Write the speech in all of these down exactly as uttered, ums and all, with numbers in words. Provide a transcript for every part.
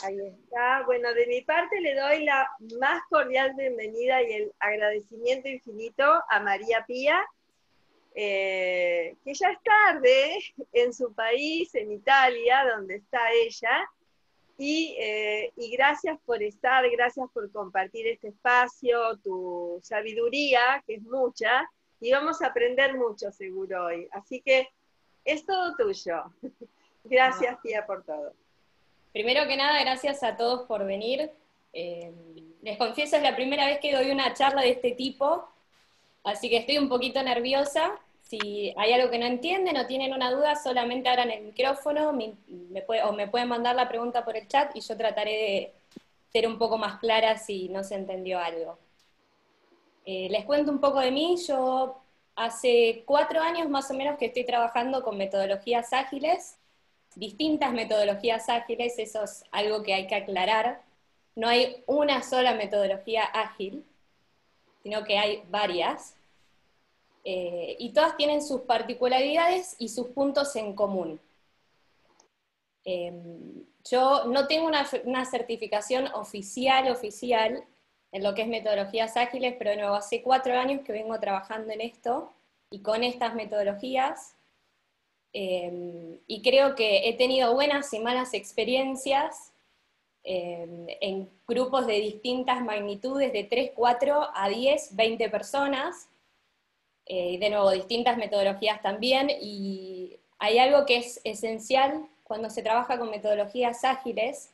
Ahí está. Bueno, de mi parte le doy la más cordial bienvenida y el agradecimiento infinito a María Pía, eh, que ya es tarde en su país, en Italia, donde está ella, y, eh, y gracias por estar, gracias por compartir este espacio, tu sabiduría, que es mucha, y vamos a aprender mucho seguro hoy. Así que es todo tuyo. Gracias, Pía, por todo. Primero que nada, gracias a todos por venir. Eh, les confieso, es la primera vez que doy una charla de este tipo, así que estoy un poquito nerviosa. Si hay algo que no entienden o tienen una duda, solamente abran el micrófono me, me puede, o me pueden mandar la pregunta por el chat y yo trataré de ser un poco más clara si no se entendió algo. Eh, les cuento un poco de mí. Yo hace cuatro años más o menos que estoy trabajando con metodologías ágiles, distintas metodologías ágiles, eso es algo que hay que aclarar. No hay una sola metodología ágil, sino que hay varias, eh, y todas tienen sus particularidades y sus puntos en común. Eh, yo no tengo una, una certificación oficial, oficial, en lo que es metodologías ágiles, pero de nuevo, hace cuatro años que vengo trabajando en esto, y con estas metodologías, eh, y creo que he tenido buenas y malas experiencias, eh, en grupos de distintas magnitudes, de tres, cuatro a diez, veinte personas, eh, de nuevo, distintas metodologías también, y hay algo que es esencial cuando se trabaja con metodologías ágiles,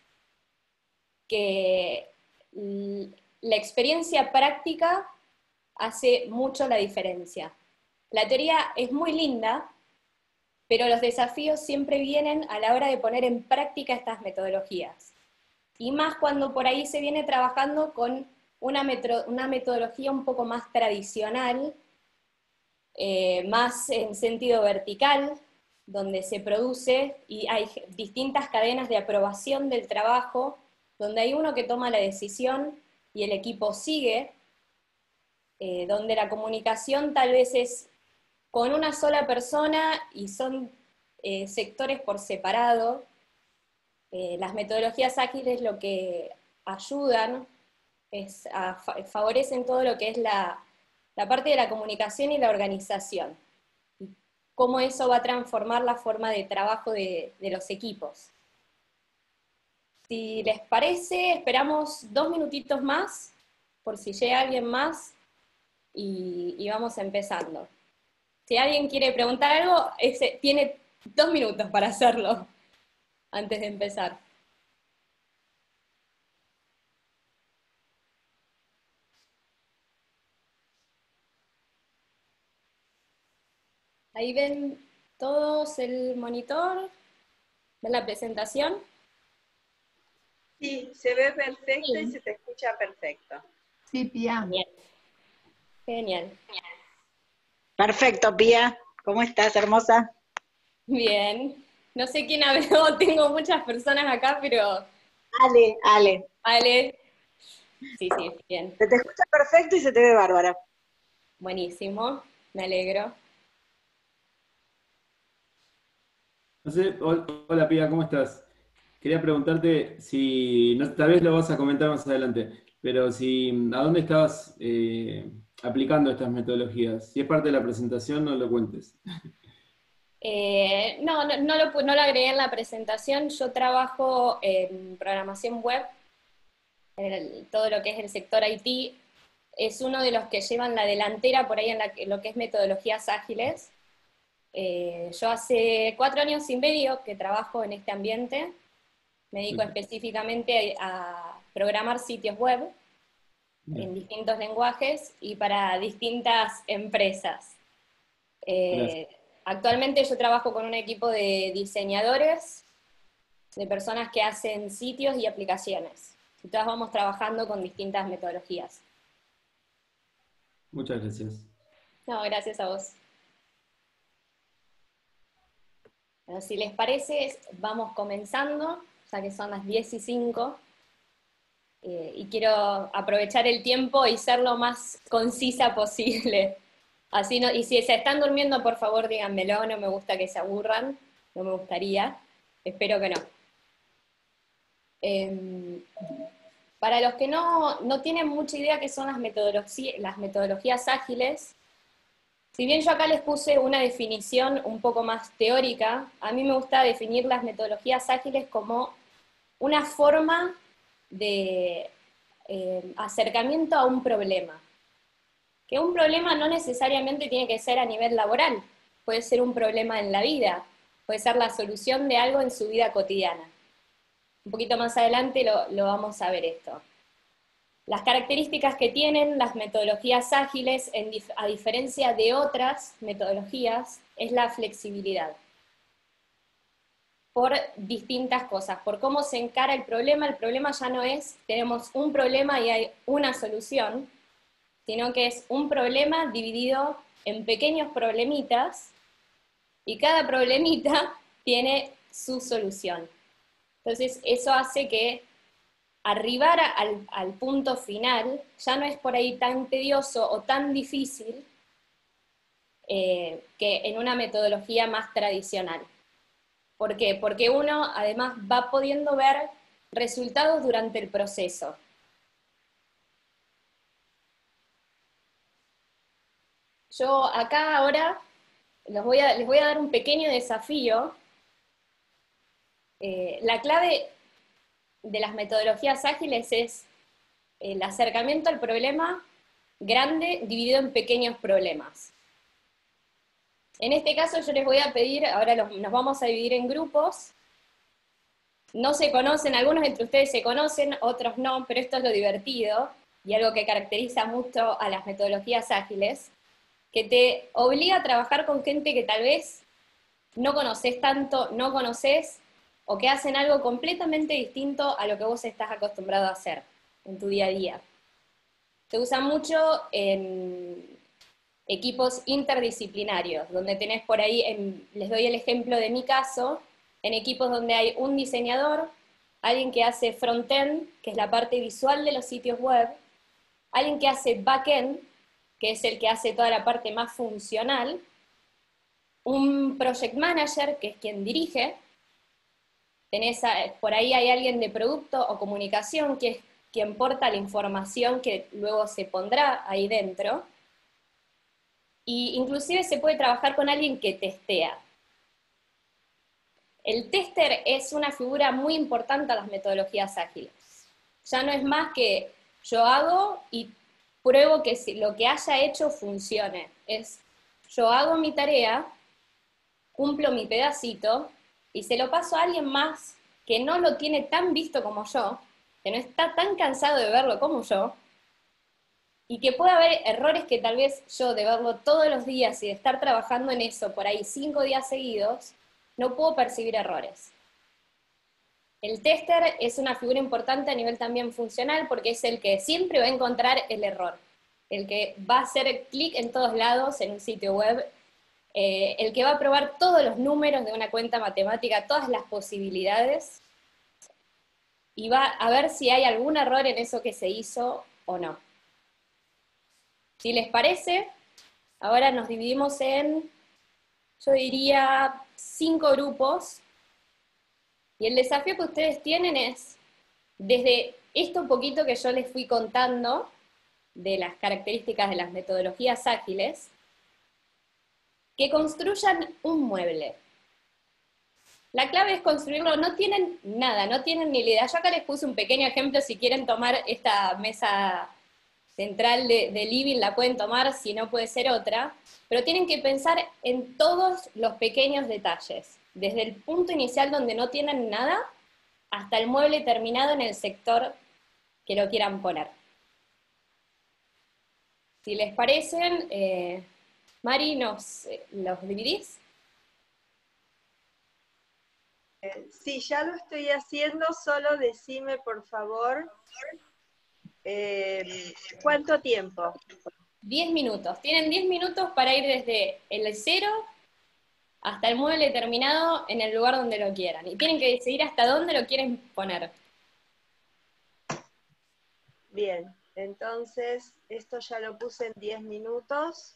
que la experiencia práctica hace mucho la diferencia. La teoría es muy linda, pero los desafíos siempre vienen a la hora de poner en práctica estas metodologías. Y más cuando por ahí se viene trabajando con una, metro, una metodología un poco más tradicional, eh, más en sentido vertical, donde se produce y hay distintas cadenas de aprobación del trabajo, donde hay uno que toma la decisión y el equipo sigue, eh, donde la comunicación tal vez es con una sola persona y son eh, sectores por separado. Eh, las metodologías ágiles lo que ayudan es a, favorecen todo lo que es la, la parte de la comunicación y la organización, y cómo eso va a transformar la forma de trabajo de, de los equipos. Si les parece, esperamos dos minutitos más, por si llega alguien más, y, y vamos empezando. Si alguien quiere preguntar algo, ese, tiene dos minutos para hacerlo, antes de empezar. Ahí ven todos el monitor, ven la presentación. Sí, se ve perfecto Sí. Y se te escucha perfecto. Sí, Pía. Genial. Genial. Perfecto, Pía. ¿Cómo estás, hermosa? Bien. No sé quién habló, tengo muchas personas acá, pero... Ale, Ale. Ale. Sí, sí, bien. Se te escucha perfecto y se te ve bárbara. Buenísimo, me alegro. No sé, hola Pía, ¿cómo estás? Quería preguntarte si, no, tal vez lo vas a comentar más adelante, pero si, ¿a dónde estabas eh, aplicando estas metodologías? Si es parte de la presentación, no lo cuentes. Eh, no, no, no, lo, no lo agregué en la presentación. Yo trabajo en programación web, en el, todo lo que es el sector I T. Es uno de los que llevan la delantera por ahí en, la, en lo que es metodologías ágiles. Eh, yo hace cuatro años y medio que trabajo en este ambiente. Me dedico específicamente a, a programar sitios web en distintos lenguajes y para distintas empresas. Eh, actualmente yo trabajo con un equipo de diseñadores, de personas que hacen sitios y aplicaciones. Y todas vamos trabajando con distintas metodologías. Muchas gracias. No, gracias a vos. Bueno, si les parece, vamos comenzando, ya que son las diez y cinco. Eh, y quiero aprovechar el tiempo y ser lo más concisa posible. Así no, y si se están durmiendo, por favor díganmelo, no me gusta que se aburran, no me gustaría, espero que no. Eh, para los que no, no tienen mucha idea qué son las metodologías, las metodologías ágiles, si bien yo acá les puse una definición un poco más teórica, a mí me gusta definir las metodologías ágiles como una forma de eh, acercamiento a un problema. Que un problema no necesariamente tiene que ser a nivel laboral, puede ser un problema en la vida, puede ser la solución de algo en su vida cotidiana. Un poquito más adelante lo, lo vamos a ver esto. Las características que tienen las metodologías ágiles, en dif- a diferencia de otras metodologías, es la flexibilidad. Por distintas cosas, por cómo se encara el problema. El problema ya no es, tenemos un problema y hay una solución, sino que es un problema dividido en pequeños problemitas, y cada problemita tiene su solución. Entonces, eso hace que arribar al, al punto final ya no es por ahí tan tedioso o tan difícil eh, que en una metodología más tradicional. ¿Por qué? Porque uno además va pudiendo ver resultados durante el proceso. Yo acá ahora les voy a, les voy a dar un pequeño desafío. Eh, la clave de las metodologías ágiles es el acercamiento al problema grande dividido en pequeños problemas. En este caso yo les voy a pedir, ahora los, nos vamos a dividir en grupos. No se conocen, algunos entre ustedes se conocen, otros no, pero esto es lo divertido y algo que caracteriza mucho a las metodologías ágiles, que te obliga a trabajar con gente que tal vez no conoces tanto, no conoces, o que hacen algo completamente distinto a lo que vos estás acostumbrado a hacer en tu día a día. Se usa mucho en equipos interdisciplinarios, donde tenés por ahí, en, les doy el ejemplo de mi caso, en equipos donde hay un diseñador, alguien que hace front-end, que es la parte visual de los sitios web, alguien que hace back-end, que es el que hace toda la parte más funcional, un project manager, que es quien dirige, tenés a, por ahí hay alguien de producto o comunicación, que es quien porta la información que luego se pondrá ahí dentro, y inclusive se puede trabajar con alguien que testea. El tester es una figura muy importante a las metodologías ágiles. Ya no es más que yo hago y pruebo que lo que haya hecho funcione. Es yo hago mi tarea, cumplo mi pedacito y se lo paso a alguien más que no lo tiene tan visto como yo, que no está tan cansado de verlo como yo, y que puede haber errores que tal vez yo, de verlo todos los días y de estar trabajando en eso por ahí cinco días seguidos, no puedo percibir errores. El tester es una figura importante a nivel también funcional porque es el que siempre va a encontrar el error, el que va a hacer clic en todos lados en un sitio web, eh, el que va a probar todos los números de una cuenta matemática, todas las posibilidades, y va a ver si hay algún error en eso que se hizo o no. Si les parece, ahora nos dividimos en, yo diría, cinco grupos, y el desafío que ustedes tienen es, desde esto poquito que yo les fui contando, de las características de las metodologías ágiles, que construyan un mueble. La clave es construirlo, no tienen nada, no tienen ni la idea. Yo acá les puse un pequeño ejemplo, si quieren tomar esta mesa central de, de living, la pueden tomar, si no puede ser otra, pero tienen que pensar en todos los pequeños detalles, desde el punto inicial donde no tienen nada, hasta el mueble terminado en el sector que lo quieran poner. Si les parecen, eh, Mari, ¿nos, ¿los dividís? Sí, ya lo estoy haciendo, solo decime por favor eh, ¿cuánto tiempo? Diez minutos. Tienen diez minutos para ir desde el cero hasta el mueble terminado en el lugar donde lo quieran. Y tienen que decidir hasta dónde lo quieren poner. Bien, entonces esto ya lo puse en diez minutos.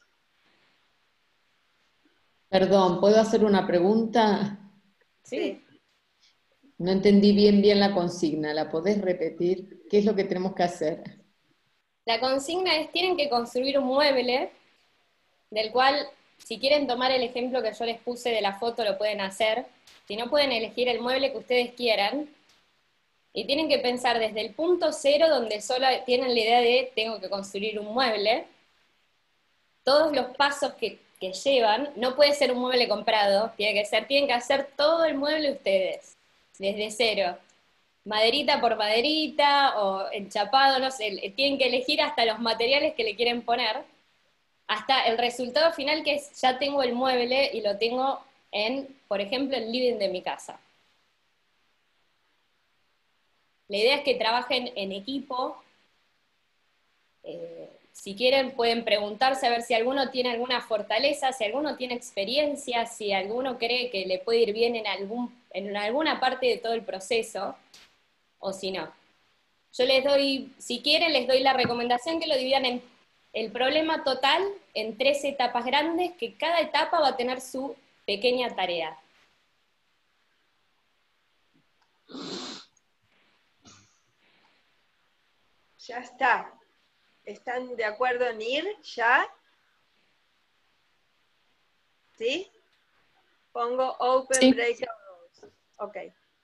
Perdón, ¿puedo hacer una pregunta? Sí. No entendí bien bien la consigna, ¿la podés repetir? ¿Qué es lo que tenemos que hacer? La consigna es, tienen que construir un mueble, del cual, si quieren tomar el ejemplo que yo les puse de la foto, lo pueden hacer. Si no, pueden elegir el mueble que ustedes quieran. Y tienen que pensar desde el punto cero, donde solo tienen la idea de tengo que construir un mueble, todos los pasos que, que llevan, no puede ser un mueble comprado, tiene que ser, tienen que hacer todo el mueble ustedes, desde cero. Maderita por maderita, o enchapado, no sé, tienen que elegir hasta los materiales que le quieren poner, hasta el resultado final que es, ya tengo el mueble y lo tengo en, por ejemplo, el living de mi casa. La idea es que trabajen en equipo. Eh, si quieren pueden preguntarse a ver si alguno tiene alguna fortaleza, si alguno tiene experiencia, si alguno cree que le puede ir bien en, algún, en alguna parte de todo el proceso, o si no. Yo les doy, si quieren, les doy la recomendación que lo dividan en el problema total en tres etapas grandes, que cada etapa va a tener su pequeña tarea. Ya está. ¿Están de acuerdo en ir ya? ¿Sí? Pongo open Sí. breakout rooms. Ok.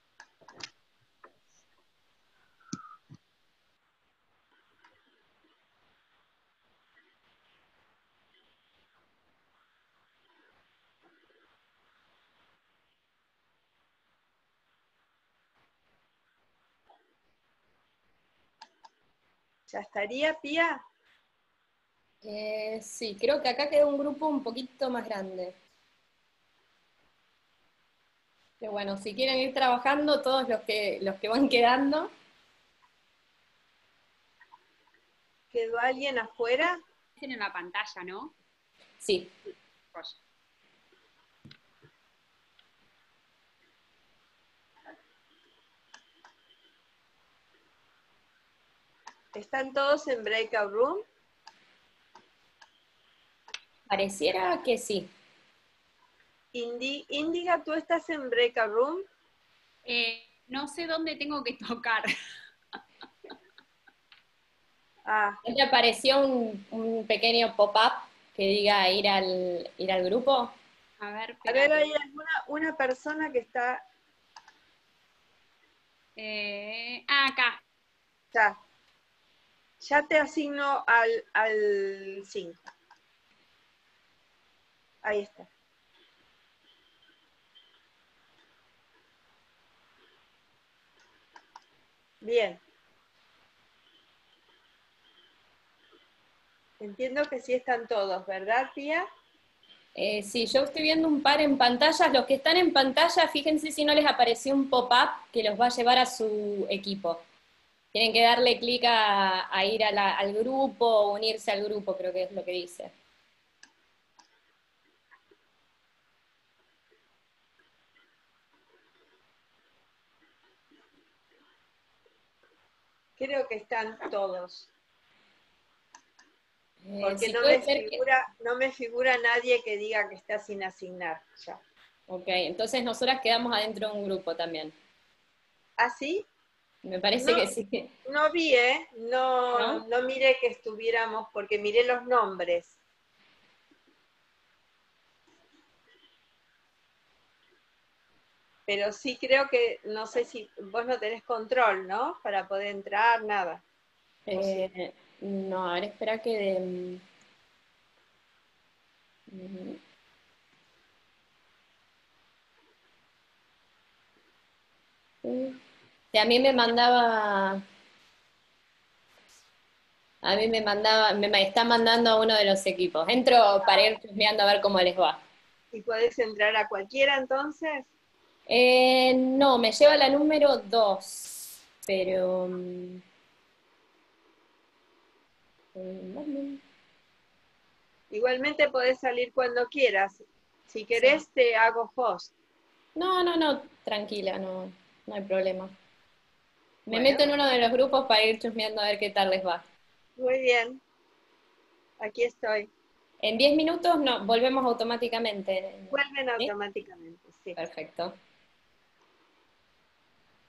¿Ya estaría, Pía? Eh, sí, creo que acá queda un grupo un poquito más grande. Pero bueno, si quieren ir trabajando, todos los que, los que van quedando. ¿Quedó alguien afuera? En la pantalla, ¿no? Sí. Pues. ¿Están todos en breakout room? Pareciera que sí. Indi, Índiga, ¿tú estás en breakout room? Eh, no sé dónde tengo que tocar. Ah, ¿No te apareció un, un pequeño pop-up que diga ir al, ir al grupo? A ver, a ver, espérate. hay alguna una persona que está... Eh, ah, acá. Ya. Ya te asigno al, al cinco. Ahí está. Bien. Entiendo que sí están todos, ¿verdad, Pía? Eh, sí, yo estoy viendo un par en pantallas. Los que están en pantalla, fíjense si no les apareció un pop-up que los va a llevar a su equipo. Tienen que darle clic a, a ir a la, al grupo o unirse al grupo, creo que es lo que dice. Creo que están todos. Eh, Porque sí, no puede me ser que... figura, no me figura nadie que diga que está sin asignar. Ya. Ok, entonces nosotras quedamos adentro de un grupo también. ¿Ah, sí? Me parece No, que sí. no vi, ¿eh? No, ¿No? no miré que estuviéramos, porque miré los nombres. Pero sí creo que, no sé si vos no tenés control, ¿no? Para poder entrar, nada. ¿O sí? Eh, no, a ver, espera que... De, mm, mm, que a mí me mandaba... A mí me mandaba, me ma- está mandando a uno de los equipos. Entro para ir chusmeando a ver cómo les va. ¿Y podés entrar a cualquiera entonces? Eh, no, me lleva la número dos, pero... mm, eh, Igualmente podés salir cuando quieras. Si sí. querés, te hago host. No, no, no, tranquila, no, no hay problema. Me Bueno, meto en uno de los grupos para ir chusmeando a ver qué tal les va. muy bien. Aquí estoy. En diez minutos no, volvemos automáticamente. Vuelven ¿Sí? automáticamente, sí. Perfecto.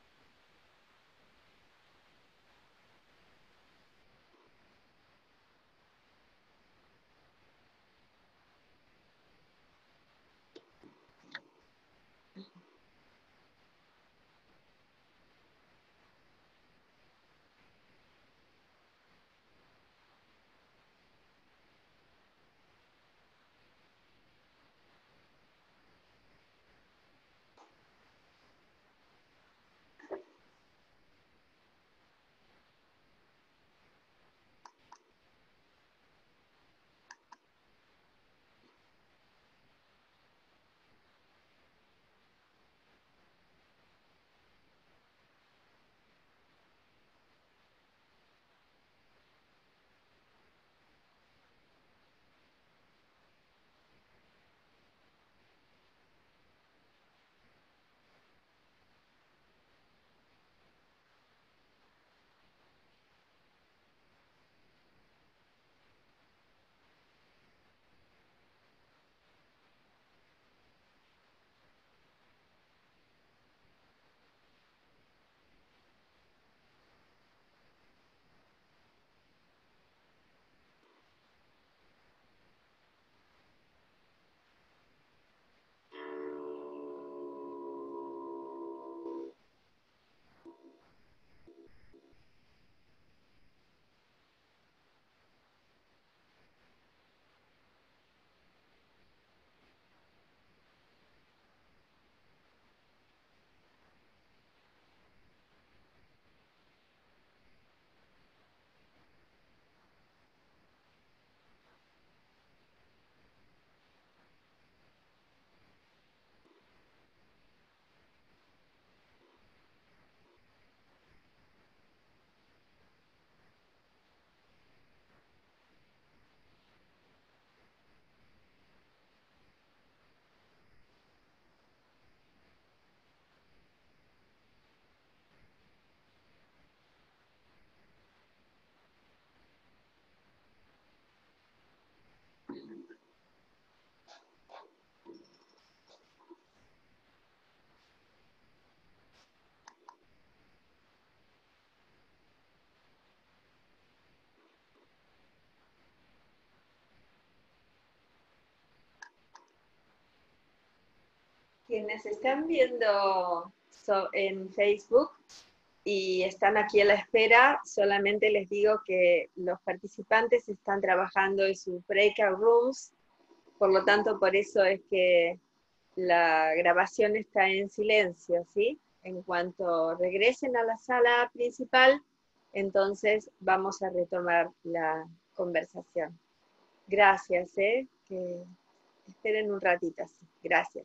Quienes están viendo so- en Facebook y están aquí a la espera, solamente les digo que los participantes están trabajando en sus breakout rooms, por lo tanto, por eso es que la grabación está en silencio, ¿sí? En cuanto regresen a la sala principal, entonces vamos a retomar la conversación. Gracias, ¿eh? Que esperen un ratito así. Gracias.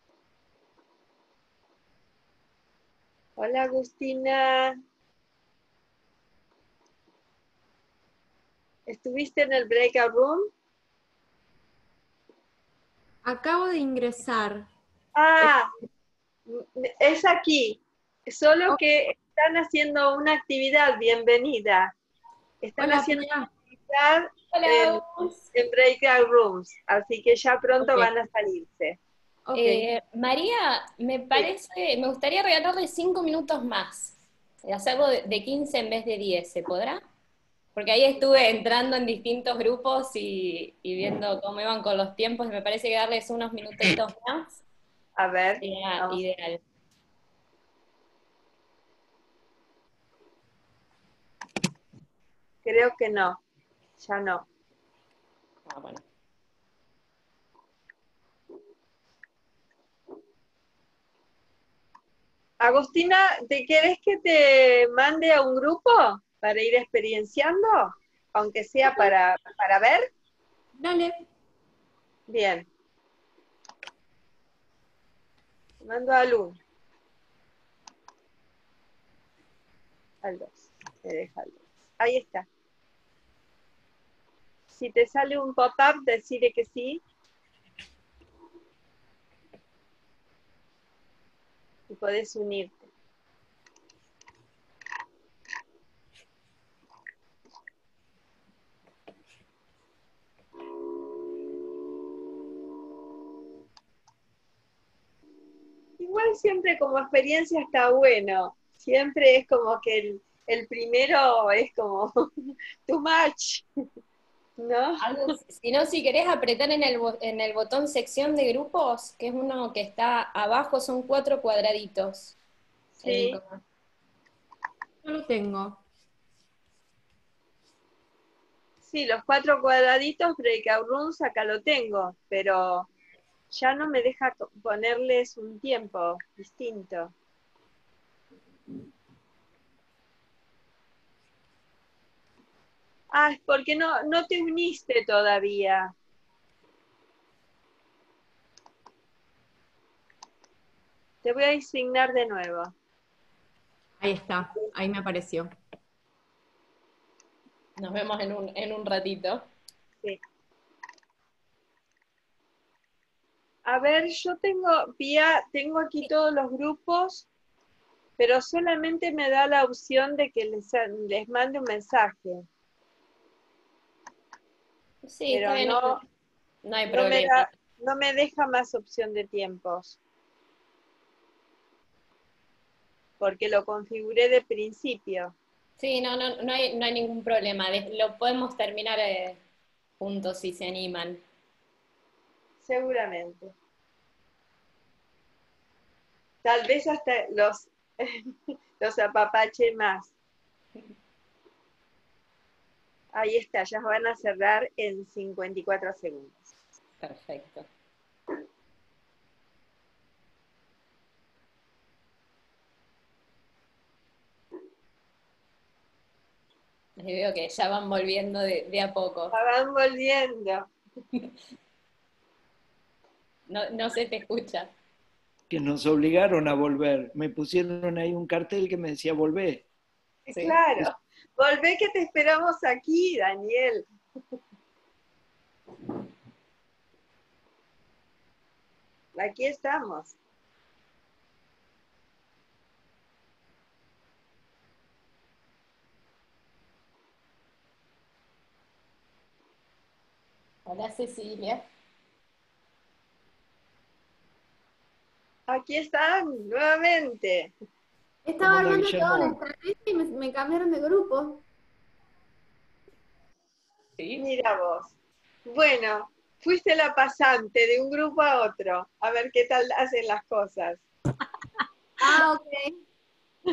Hola, Agustina. ¿Estuviste en el breakout room? Acabo de ingresar. Ah, es aquí. Solo que están haciendo una actividad. Bienvenida. Están Hola, haciendo Pia. una actividad Hola, en, en breakout rooms, así que ya pronto Ok. van a salirse. Ok. Eh, María, me parece, me gustaría regalarle cinco minutos más, y hacerlo de, de quince en vez de diez, ¿se podrá? Porque ahí estuve entrando en distintos grupos y, y viendo cómo iban con los tiempos, y me parece que darles unos minutitos más A ver, sería vamos. ideal. Creo que no, ya no. Ah, bueno. Agustina, ¿te querés que te mande a un grupo para ir experienciando? Aunque sea para, para ver. Dale. Bien. Te mando al uno. Al dos. Te deja al dos. Ahí está. Si te sale un pop-up, decide que sí. Y podés unirte. Igual siempre como experiencia está bueno. Siempre es como que el, el primero es como too much, ¿no? Algo- si no, si querés apretar en el, bo- en el botón sección de grupos, que es uno que está abajo, son cuatro cuadraditos. El Sí. icono. Yo lo tengo. Sí, los cuatro cuadraditos, breakout rooms, acá lo tengo, pero ya no me deja co- ponerles un tiempo distinto. Ah, es porque no, no te uniste todavía. Te voy a designar de nuevo. Ahí está. Ahí me apareció. Nos vemos en un, en un ratito. Sí. A ver, yo tengo, Pía, tengo aquí todos los grupos, pero solamente me da la opción de que les, les mande un mensaje. Sí, está Pero bien, no, no, no hay no me problema. da, no me deja más opción de tiempos. Porque lo configuré de principio. Sí, no, no, no hay, no hay ningún problema. De- Lo podemos terminar eh, juntos si se animan. Seguramente. Tal vez hasta los, los apapache más. Ahí está, ya van a cerrar en cincuenta y cuatro segundos. Perfecto. Y veo que ya van volviendo de, de a poco. Ya van volviendo. No, no se te escucha. Que nos obligaron a volver. Me pusieron ahí un cartel que me decía volver. Sí. Claro. Volvé que te esperamos aquí, Daniel. Aquí estamos. Hola, Cecilia. Aquí están, nuevamente. Estaba Hola, armando toda una Guillermo. estrategia y me, me cambiaron de grupo. ¿Sí? Mira vos. Bueno, fuiste la pasante de un grupo a otro, a ver qué tal hacen las cosas. Ah, ok.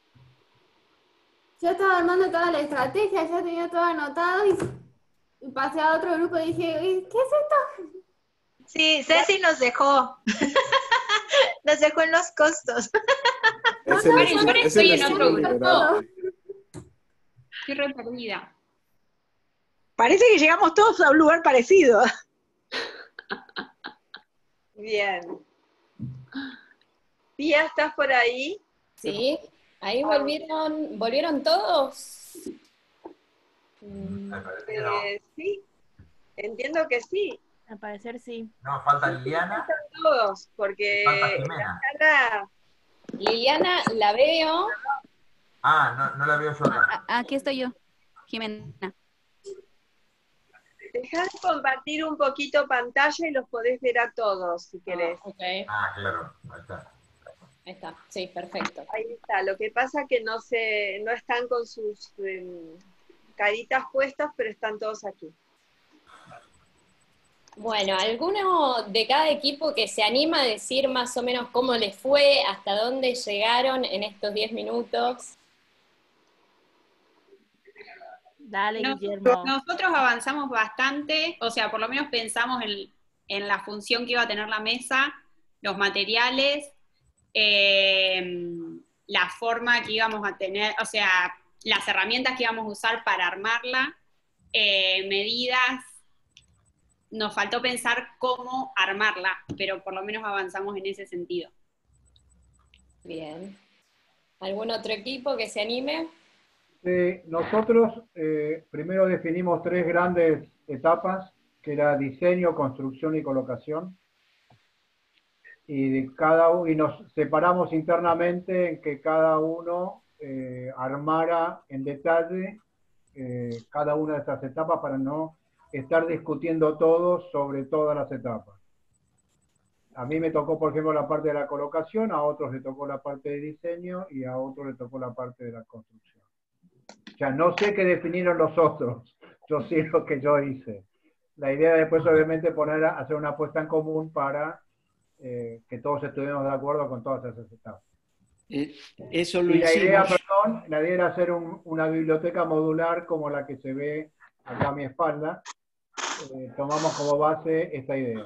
Yo estaba armando toda la estrategia, ya tenía todo anotado y, y pasé a otro grupo y dije, "Uy, ¿qué es esto?" Sí, Ceci nos dejó. Nos dejó en los costos. Es el, Paren, yo es estoy el en estilo otro liberal. Estoy re perdida. Parece que llegamos todos a un lugar parecido. Bien. Pía, ¿estás por ahí? Sí, ahí volvieron, ¿volvieron todos? Me parece que no. Eh, sí, entiendo que sí. Al parecer sí. No, falta Liliana. Están todos, porque Falta la Jimena. charla... Liliana, la veo. Ah, no, no la veo yo acá. A- aquí estoy yo, Jimena. Dejá de compartir un poquito pantalla y los podés ver a todos, si querés. Ah, ok, Ah, claro, ahí está. ahí está, sí, perfecto. Ahí está. Lo que pasa que no se, no están con sus eh, caritas puestas, pero están todos aquí. Bueno, ¿alguno de cada equipo que se anima a decir más o menos cómo les fue, hasta dónde llegaron en estos diez minutos? Dale, Nos- Guillermo. Nosotros avanzamos bastante, o sea, por lo menos pensamos en, en la función que iba a tener la mesa, los materiales, eh, la forma que íbamos a tener, o sea, las herramientas que íbamos a usar para armarla, eh, medidas. Nos faltó pensar cómo armarla, pero por lo menos avanzamos en ese sentido. Bien. ¿Algún otro equipo que se anime? Sí, nosotros eh, primero definimos tres grandes etapas, que era diseño, construcción y colocación. Y, de cada, u- y nos separamos internamente en que cada uno eh, armara en detalle eh, cada una de estas etapas para no estar discutiendo todos sobre todas las etapas. A mí me tocó, por ejemplo, la parte de la colocación, a otros le tocó la parte de diseño y a otros le tocó la parte de la construcción. O sea, no sé qué definieron los otros, yo sí lo que yo hice. La idea después, obviamente, poner a, hacer una apuesta en común para eh, que todos estuviéramos de acuerdo con todas esas etapas. Eh, Eso lo Y la idea, hicimos. perdón, la idea era hacer un- una biblioteca modular como la que se ve acá a mi espalda. Eh, tomamos como base esta idea.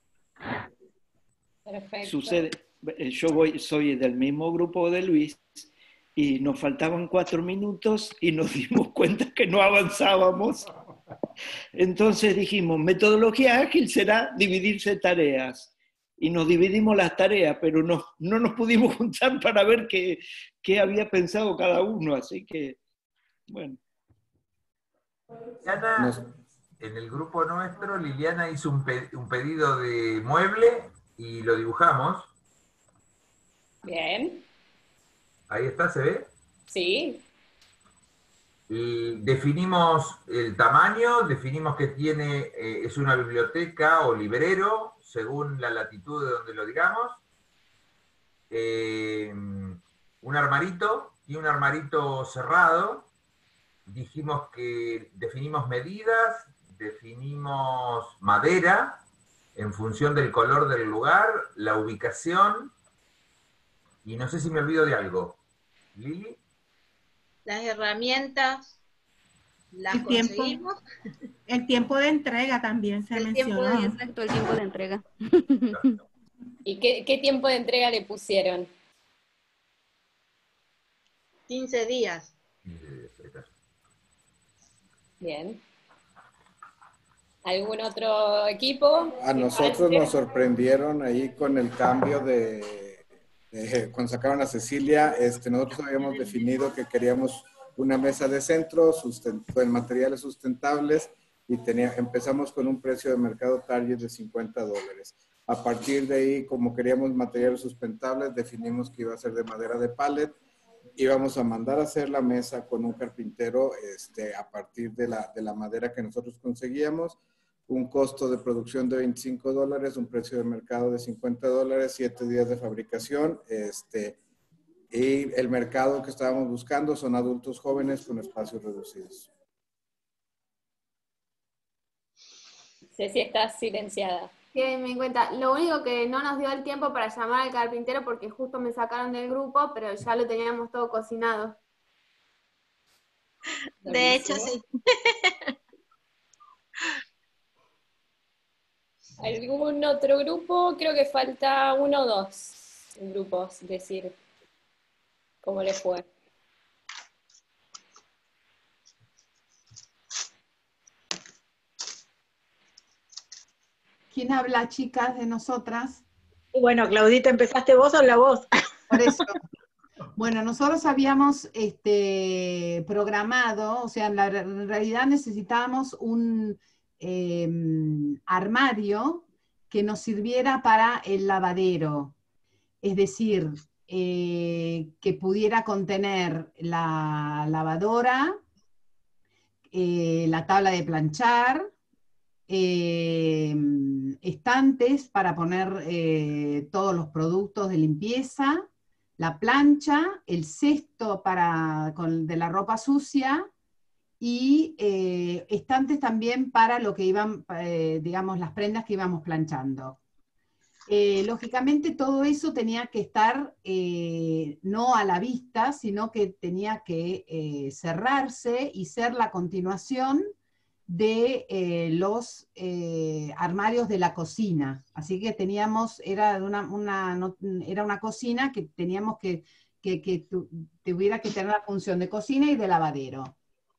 Perfecto. Sucede, eh, yo voy, soy del mismo grupo de Luis y nos faltaban cuatro minutos y nos dimos cuenta que no avanzábamos. Entonces dijimos, metodología ágil será dividirse tareas. Y nos dividimos las tareas, pero no, no nos pudimos juntar para ver qué, qué había pensado cada uno. Así que, bueno. Liliana, Nos- en el grupo nuestro, Liliana hizo un, pe- un pedido de mueble y lo dibujamos. Bien, Ahí está, ¿se ve? sí, Y definimos el tamaño, definimos que tiene, eh, es una biblioteca o librero, según la latitud de donde lo digamos. Eh, un armarito y un armarito cerrado. Dijimos que definimos medidas, definimos madera en función del color del lugar, la ubicación, y no sé si me olvido de algo. ¿Lili? Las herramientas las El tiempo, conseguimos. el tiempo de entrega también se El tiempo mencionó. de- Exacto, el tiempo de entrega. ¿y qué, qué tiempo de entrega le pusieron? quince días. Bien. ¿Algún otro equipo? A nosotros nos sorprendieron ahí con el cambio de, de- cuando sacaron a Cecilia, este, nosotros habíamos definido que queríamos una mesa de centro susten- con materiales sustentables y tenía, empezamos con un precio de mercado target de cincuenta dólares. A partir de ahí, como queríamos materiales sustentables, definimos que iba a ser de madera de pallet. Íbamos a mandar a hacer la mesa con un carpintero este, a partir de la, de la madera que nosotros conseguíamos. Un costo de producción de veinticinco dólares, un precio de mercado de cincuenta dólares, siete días de fabricación. Este, y el mercado que estábamos buscando son adultos jóvenes con espacios reducidos. Ceci, estás silenciada. Que me cuenta, lo único que no nos dio el tiempo para llamar al carpintero porque justo me sacaron del grupo, pero ya lo teníamos todo cocinado. De hecho, sí. ¿Algún otro grupo? Creo que falta uno o dos grupos, decir cómo les fue. ¿Quién habla, chicas, de nosotras? Bueno, Claudita, ¿empezaste vos o la voz? Por eso. Bueno, nosotros habíamos este, programado, o sea, en, la, en realidad necesitábamos un eh, armario que nos sirviera para el lavadero. Es decir, eh, que pudiera contener la lavadora, eh, la tabla de planchar, eh, estantes para poner eh, todos los productos de limpieza, la plancha, el cesto para, con, de la ropa sucia y eh, estantes también para lo que iban, eh, digamos, las prendas que íbamos planchando. Eh, lógicamente todo eso tenía que estar eh, no a la vista, sino que tenía que eh, cerrarse y ser la continuación de eh, los eh, armarios de la cocina. Así que teníamos, era una, una, no, era una cocina que teníamos que, que, que tu, tuviera que tener la función de cocina y de lavadero.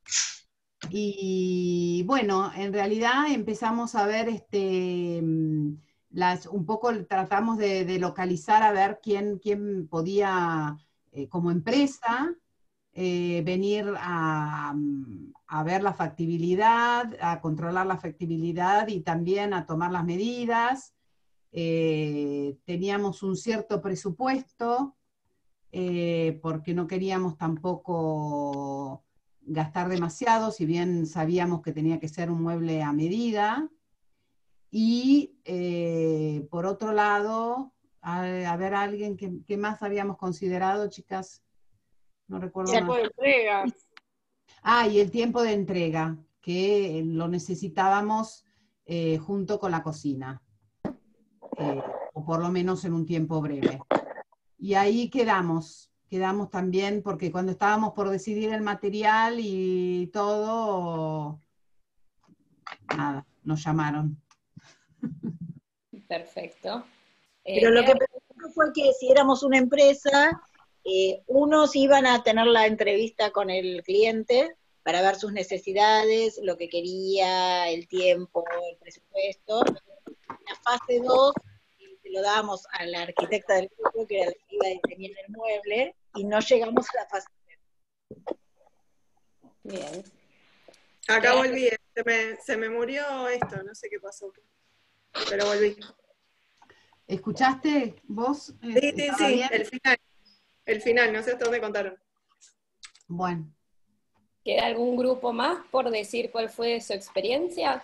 Y bueno, en realidad empezamos a ver, este, las, un poco tratamos de, de localizar a ver quién, quién podía, eh, como empresa, Eh, venir a, a ver la factibilidad, a controlar la factibilidad y también a tomar las medidas. Eh, teníamos un cierto presupuesto, eh, porque no queríamos tampoco gastar demasiado, si bien sabíamos que tenía que ser un mueble a medida. Y eh, por otro lado, a, a ver, alguien que, que más habíamos considerado, chicas. No recuerdo Tiempo más. de entrega. Ah, y el tiempo de entrega, que lo necesitábamos eh, junto con la cocina, eh, o por lo menos en un tiempo breve. Y ahí quedamos, quedamos también, porque cuando estábamos por decidir el material y todo, nada, nos llamaron. Perfecto. Pero Eh, lo que queda- pensamos fue que si éramos una empresa, eh, unos iban a tener la entrevista con el cliente para ver sus necesidades, lo que quería, el tiempo, el presupuesto. La fase dos se lo dábamos a la arquitecta del grupo, que era la que iba a diseñar el mueble, y no llegamos a la fase tres. Bien. Acá volví, se me, se me murió esto, no sé qué pasó, pero volví. ¿Escuchaste vos? Sí, sí, ¿Estaba sí, bien? el final, el final, no sé hasta dónde contaron. Bueno. ¿Queda algún grupo más por decir cuál fue su experiencia?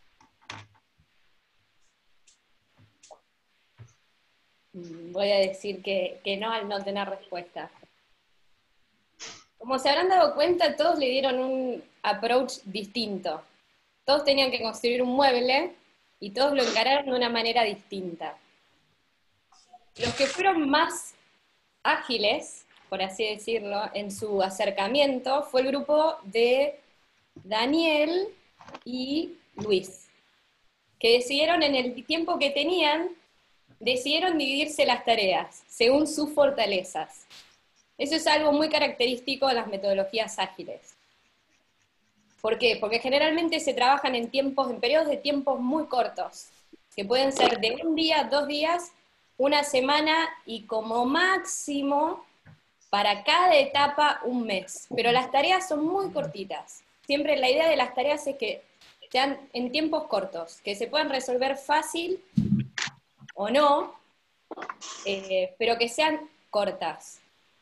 Mm, Voy a decir que, que no al no tener respuesta. Como se habrán dado cuenta, todos le dieron un approach distinto. Todos tenían que construir un mueble y todos lo encararon de una manera distinta. Los que fueron más ágiles, por así decirlo, en su acercamiento fue el grupo de Daniel y Luis, que decidieron en el tiempo que tenían, decidieron dividirse las tareas según sus fortalezas. Eso es algo muy característico de las metodologías ágiles. ¿Por qué? Porque generalmente se trabajan en tiempos, en periodos de tiempos muy cortos, que pueden ser de un día, dos días, una semana y como máximo para cada etapa un mes. Pero las tareas son muy cortitas. Siempre la idea de las tareas es que sean en tiempos cortos, que se puedan resolver fácil o no, eh, pero que sean cortas.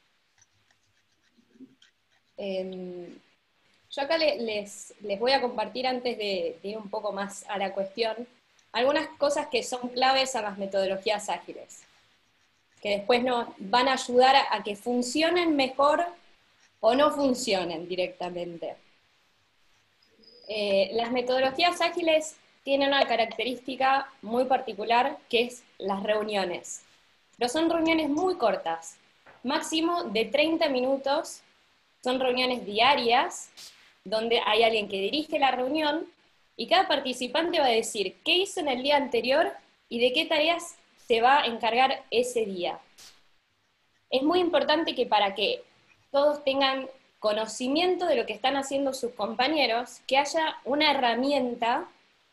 Eh, yo acá le, les, les voy a compartir, antes de, de ir un poco más a la cuestión, algunas cosas que son claves a las metodologías ágiles, que después nos van a ayudar a, a que funcionen mejor o no funcionen directamente. Eh, las metodologías ágiles tiene una característica muy particular, que es las reuniones. Pero son reuniones muy cortas, máximo de treinta minutos, son reuniones diarias, donde hay alguien que dirige la reunión, y cada participante va a decir qué hizo en el día anterior y de qué tareas se va a encargar ese día. Es muy importante que para que todos tengan conocimiento de lo que están haciendo sus compañeros, que haya una herramienta,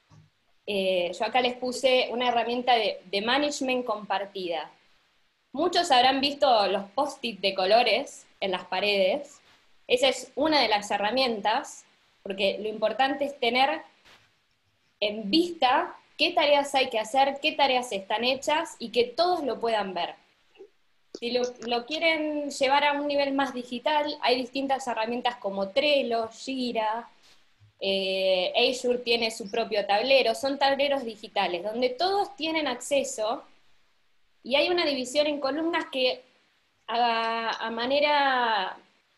eh, yo acá les puse una herramienta de, de management compartida. Muchos habrán visto los post-it de colores en las paredes. Esa es una de las herramientas, porque lo importante es tener en vista qué tareas hay que hacer, qué tareas están hechas y que todos lo puedan ver. Si lo, lo quieren llevar a un nivel más digital, hay distintas herramientas como Trello, Jira, eh, Azure tiene su propio tablero, son tableros digitales, donde todos tienen acceso, y hay una división en columnas que a, a manera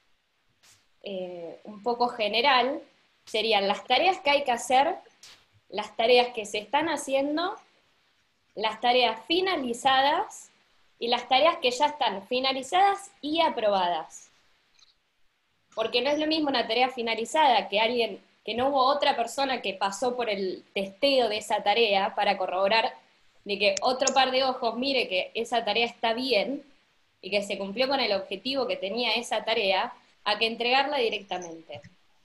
eh, un poco general, serían las tareas que hay que hacer, las tareas que se están haciendo, las tareas finalizadas, y las tareas que ya están finalizadas y aprobadas. Porque no es lo mismo una tarea finalizada que alguien, que no hubo otra persona que pasó por el testeo de esa tarea para corroborar de que otro par de ojos mire que esa tarea está bien y que se cumplió con el objetivo que tenía esa tarea, a que entregarla directamente.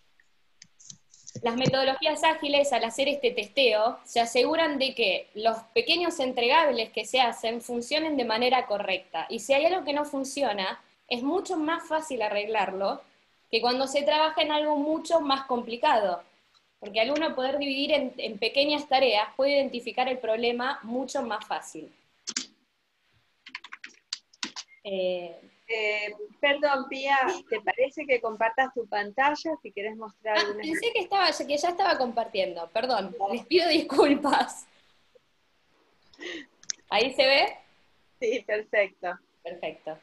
Las metodologías ágiles, al hacer este testeo, se aseguran de que los pequeños entregables que se hacen funcionen de manera correcta. Y si hay algo que no funciona, es mucho más fácil arreglarlo que cuando se trabaja en algo mucho más complicado. Porque al uno poder dividir en, en pequeñas tareas, puede identificar el problema mucho más fácil. Eh, Eh, perdón, Pía, ¿te parece que compartas tu pantalla si querés mostrar ah, alguna? pensé que, estaba, que ya estaba compartiendo, perdón, les pido disculpas. ¿Ahí se ve? Sí, perfecto. Perfecto.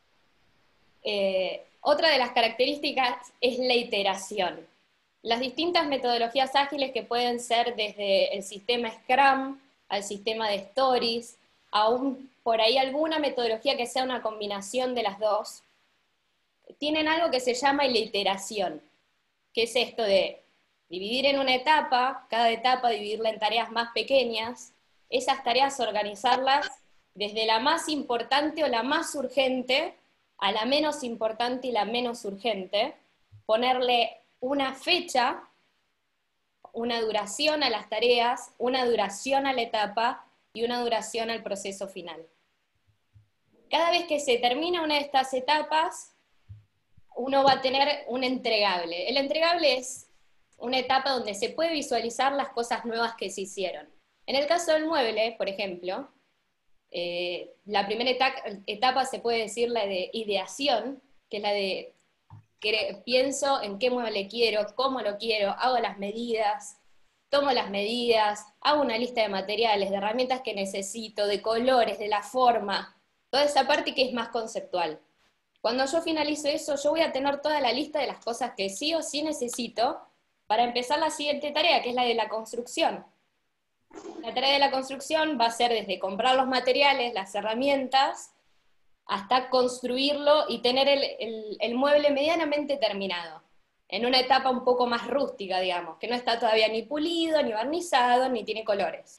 Eh, otra de las características es la iteración. Las distintas metodologías ágiles que pueden ser desde el sistema Scrum al sistema de Stories, aún por ahí alguna metodología que sea una combinación de las dos, tienen algo que se llama la iteración, que es esto de dividir en una etapa, cada etapa dividirla en tareas más pequeñas, esas tareas organizarlas desde la más importante o la más urgente a la menos importante y la menos urgente, ponerle una fecha, una duración a las tareas, una duración a la etapa y una duración al proceso final. Cada vez que se termina una de estas etapas, uno va a tener un entregable. El entregable es una etapa donde se puede visualizar las cosas nuevas que se hicieron. En el caso del mueble, por ejemplo, eh, la primera etapa, etapa se puede decir la de ideación, que es la de que pienso en qué mueble quiero, cómo lo quiero, hago las medidas, tomo las medidas, hago una lista de materiales, de herramientas que necesito, de colores, de la forma, toda esa parte que es más conceptual. Cuando yo finalizo eso, yo voy a tener toda la lista de las cosas que sí o sí necesito para empezar la siguiente tarea, que es la de la construcción. La tarea de la construcción va a ser desde comprar los materiales, las herramientas, hasta construirlo y tener el, el, el mueble medianamente terminado, en una etapa un poco más rústica, digamos, que no está todavía ni pulido, ni barnizado, ni tiene colores.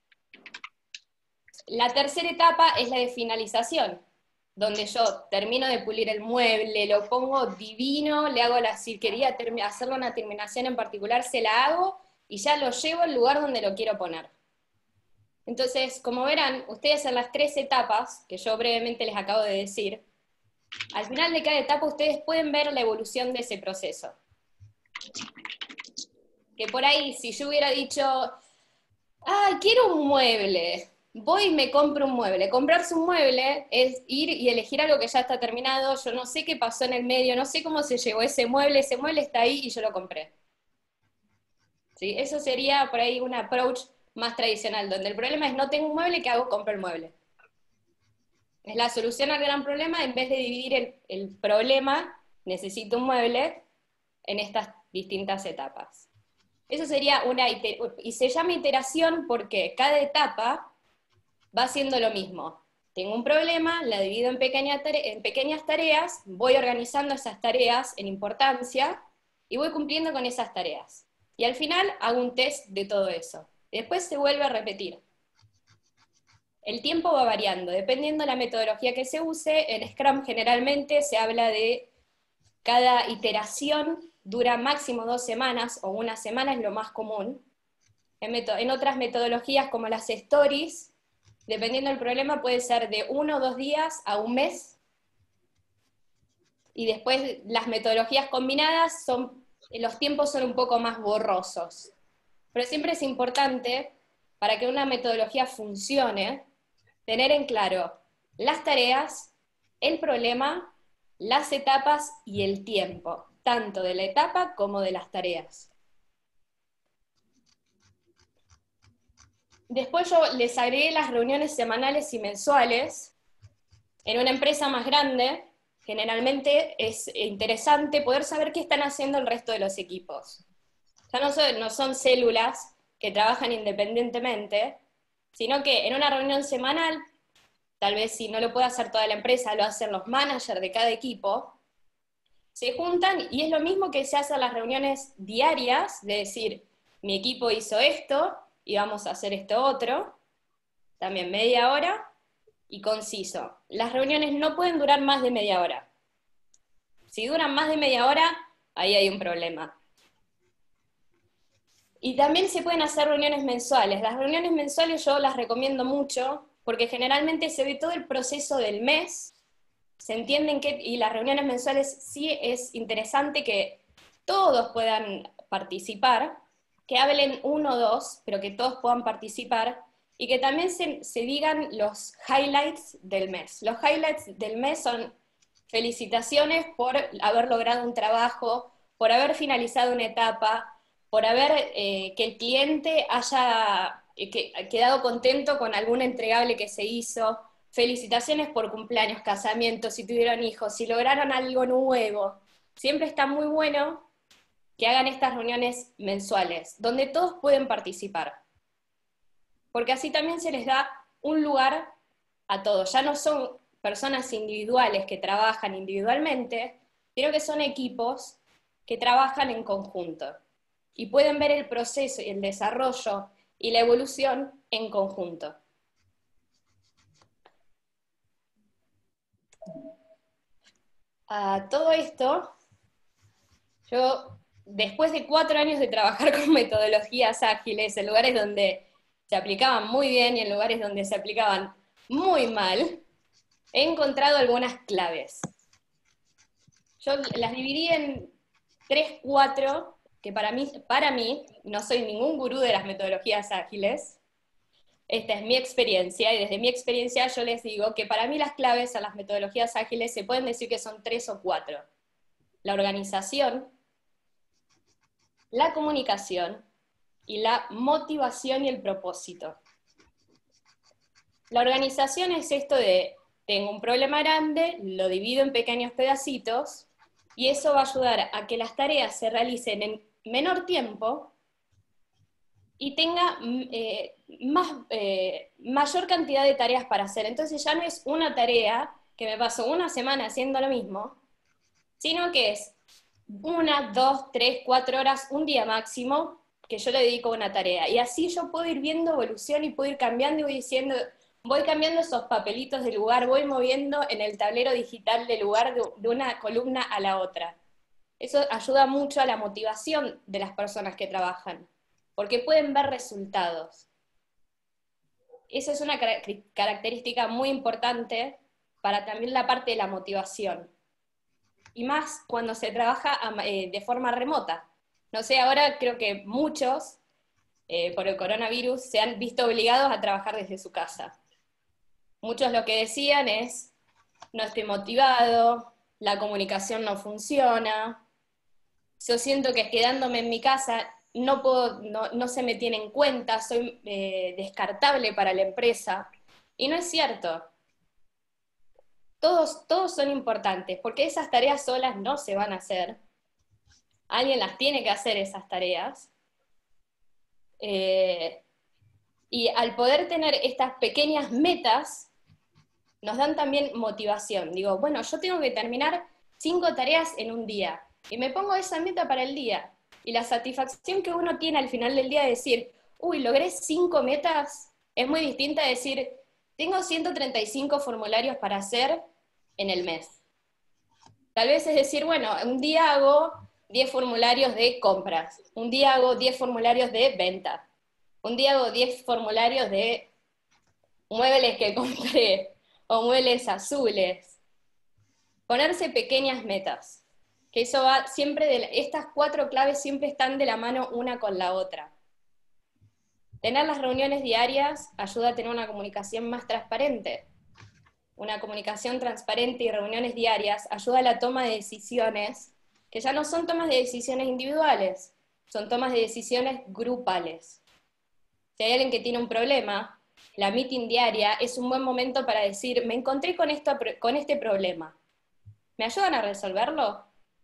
La tercera etapa es la de finalización, donde yo termino de pulir el mueble, lo pongo divino, le hago la, si quería hacerle una terminación en particular, se la hago, y ya lo llevo al lugar donde lo quiero poner. Entonces, como verán, ustedes en las tres etapas, que yo brevemente les acabo de decir, al final de cada etapa ustedes pueden ver la evolución de ese proceso. Que por ahí, si yo hubiera dicho, ¡ay, quiero un mueble! Voy y me compro un mueble. Comprarse un mueble es ir y elegir algo que ya está terminado, yo no sé qué pasó en el medio, no sé cómo se llegó ese mueble, ese mueble está ahí y yo lo compré. ¿Sí? Eso sería por ahí un approach más tradicional, donde el problema es no tengo un mueble, ¿qué hago? Compro el mueble. Es la solución al gran problema, en vez de dividir el, el problema, necesito un mueble, en estas distintas etapas. Eso sería una, iter- y se llama iteración porque cada etapa va haciendo lo mismo. Tengo un problema, la divido en, pequeña tare- en pequeñas tareas, voy organizando esas tareas en importancia y voy cumpliendo con esas tareas. Y al final hago un test de todo eso. Después se vuelve a repetir. El tiempo va variando, dependiendo de la metodología que se use. En Scrum generalmente se habla de cada iteración dura máximo dos semanas, o una semana es lo más común. En, meto- en otras metodologías como las stories, dependiendo del problema, puede ser de uno o dos días a un mes. Y después las metodologías combinadas, son, los tiempos son un poco más borrosos. Pero siempre es importante, para que una metodología funcione, tener en claro las tareas, el problema, las etapas y el tiempo, tanto de la etapa como de las tareas. Después yo les agregué las reuniones semanales y mensuales. En una empresa más grande, generalmente es interesante poder saber qué están haciendo el resto de los equipos. Ya no son, no son células que trabajan independientemente, sino que en una reunión semanal, tal vez si no lo puede hacer toda la empresa, lo hacen los managers de cada equipo, se juntan y es lo mismo que se hace en las reuniones diarias, de decir, mi equipo hizo esto y vamos a hacer esto otro, también media hora y conciso. Las reuniones no pueden durar más de media hora. Si duran más de media hora, ahí hay un problema. Y también se pueden hacer reuniones mensuales. Las reuniones mensuales yo las recomiendo mucho, porque generalmente se ve todo el proceso del mes, se entienden que, y las reuniones mensuales sí es interesante que todos puedan participar, que hablen uno o dos, pero que todos puedan participar, y que también se, se digan los highlights del mes. Los highlights del mes son felicitaciones por haber logrado un trabajo, por haber finalizado una etapa, por haber eh, que el cliente haya eh, que, quedado contento con algún entregable que se hizo, felicitaciones por cumpleaños, casamientos, si tuvieron hijos, si lograron algo nuevo. Siempre está muy bueno que hagan estas reuniones mensuales, donde todos pueden participar. Porque así también se les da un lugar a todos. Ya no son personas individuales que trabajan individualmente, sino que son equipos que trabajan en conjunto. Y pueden ver el proceso y el desarrollo y la evolución en conjunto. A todo esto, yo, después de cuatro años de trabajar con metodologías ágiles en lugares donde se aplicaban muy bien y en lugares donde se aplicaban muy mal, he encontrado algunas claves. Yo las dividí en tres, cuatro, que para mí, para mí, no soy ningún gurú de las metodologías ágiles, esta es mi experiencia, y desde mi experiencia yo les digo que para mí las claves a las metodologías ágiles se pueden decir que son tres o cuatro. La organización, la comunicación y la motivación y el propósito. La organización es esto de, tengo un problema grande, lo divido en pequeños pedacitos, y eso va a ayudar a que las tareas se realicen en menor tiempo y tenga eh, más, eh, mayor cantidad de tareas para hacer. Entonces ya no es una tarea que me paso una semana haciendo lo mismo, sino que es una, dos, tres, cuatro horas, un día máximo, que yo le dedico a una tarea. Y así yo puedo ir viendo evolución y puedo ir cambiando y voy diciendo, voy cambiando esos papelitos de lugar, voy moviendo en el tablero digital de lugar de, de una columna a la otra. Eso ayuda mucho a la motivación de las personas que trabajan, porque pueden ver resultados. Esa es una característica muy importante para también la parte de la motivación. Y más cuando se trabaja eh, de forma remota. No sé, ahora creo que muchos, eh, por el coronavirus, se han visto obligados a trabajar desde su casa. Muchos lo que decían es, no estoy motivado, la comunicación no funciona, yo siento que quedándome en mi casa no, puedo, no, no se me tiene en cuenta, soy eh, descartable para la empresa. Y no es cierto. Todos, todos son importantes, porque esas tareas solas no se van a hacer. Alguien las tiene que hacer esas tareas. Eh, y al poder tener estas pequeñas metas, nos dan también motivación. Digo, bueno, yo tengo que terminar cinco tareas en un día, y me pongo esa meta para el día. Y la satisfacción que uno tiene al final del día de decir, uy, logré cinco metas, es muy distinta a decir, tengo ciento treinta y cinco formularios para hacer en el mes. Tal vez es decir, bueno, un día hago diez formularios de compras, un día hago diez formularios de venta, un día hago diez formularios de muebles que compré, o muebles azules. Ponerse pequeñas metas, que eso va siempre, de la, estas cuatro claves siempre están de la mano una con la otra. Tener las reuniones diarias ayuda a tener una comunicación más transparente. Una comunicación transparente y reuniones diarias ayuda a la toma de decisiones, que ya no son tomas de decisiones individuales, son tomas de decisiones grupales. Si hay alguien que tiene un problema, la meeting diaria es un buen momento para decir, me encontré con, esto, con este problema. ¿Me ayudan a resolverlo?